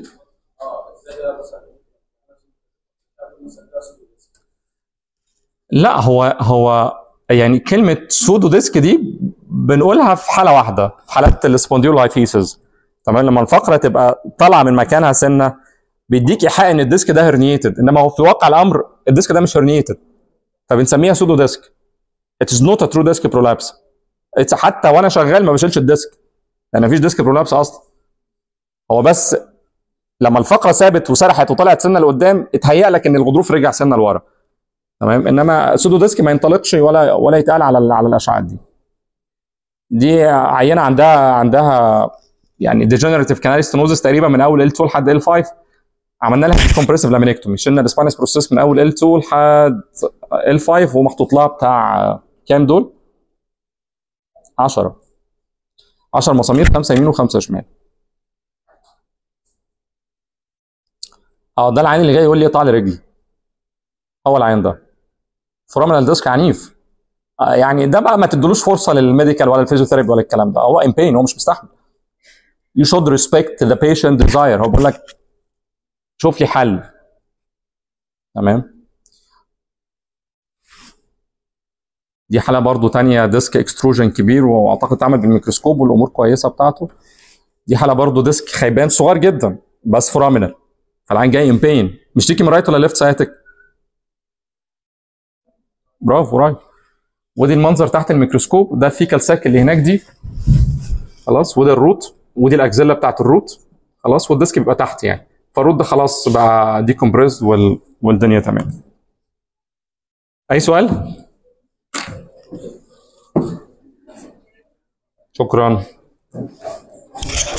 لا هو يعني كلمه سودو ديسك دي بنقولها في حاله واحده، في حالات السبونديولايتيسز. تمام؟ لما الفقره تبقى طالعه من مكانها سنه بيديك ايحاء ان الديسك ده هرنيتد، انما هو في واقع الامر الديسك ده مش هرنيتد، فبنسميها سودو ديسك. It is not a true disk prolapse. حتى وانا شغال ما بشيلش الديسك لان مفيش ديسك برولابس اصلا. هو بس لما الفقره ثابت وسرحت وطلعت سنه لقدام اتهيأ لك ان الغضروف رجع سنه لورا. تمام؟ انما سودو ديسك ما ينطلقش ولا يتقال على الاشعاعات دي. دي عينه عندها يعني ديجنريتيف كانال ستينوزس تقريبا من اول L2 لحد L5. عملنا لها كومبريسيف لامينكتومي، شلنا السباينس بروسيس من اول L2 لحد L5 ومحطوط لها بتاع كام دول؟ 10 مسامير، 5 يمين و5 شمال. ده العين اللي جاي يقول لي اقطع لي رجلي. هو العين ده فورامينال ديسك عنيف. يعني ده بقى ما تدلوش فرصه للميديكال ولا الفيزيوثيرابي ولا الكلام ده، هو ان بين، هو مش مستحمل. You should respect the patient desire. هو بيقول لك شوف لي حل. تمام؟ دي حاله برضو تانية ديسك اكستروجن كبير واعتقد اتعمل بالميكروسكوب والامور كويسه بتاعته. دي حاله برضو ديسك خيبان صغير جدا بس فورامينال، فالعين جاي ان بين. مش تيجي من رايت ولا ليفت ساعتك؟ برافو رايت. ودي المنظر تحت الميكروسكوب، ده الفيكال ساك اللي هناك دي. خلاص، وده الروت ودي الاكزيلا بتاعت الروت. خلاص، والديسك بيبقى تحت يعني، فالروت ده خلاص بقى ديكومبريسد والدنيا تمام. اي سؤال؟ شكرا.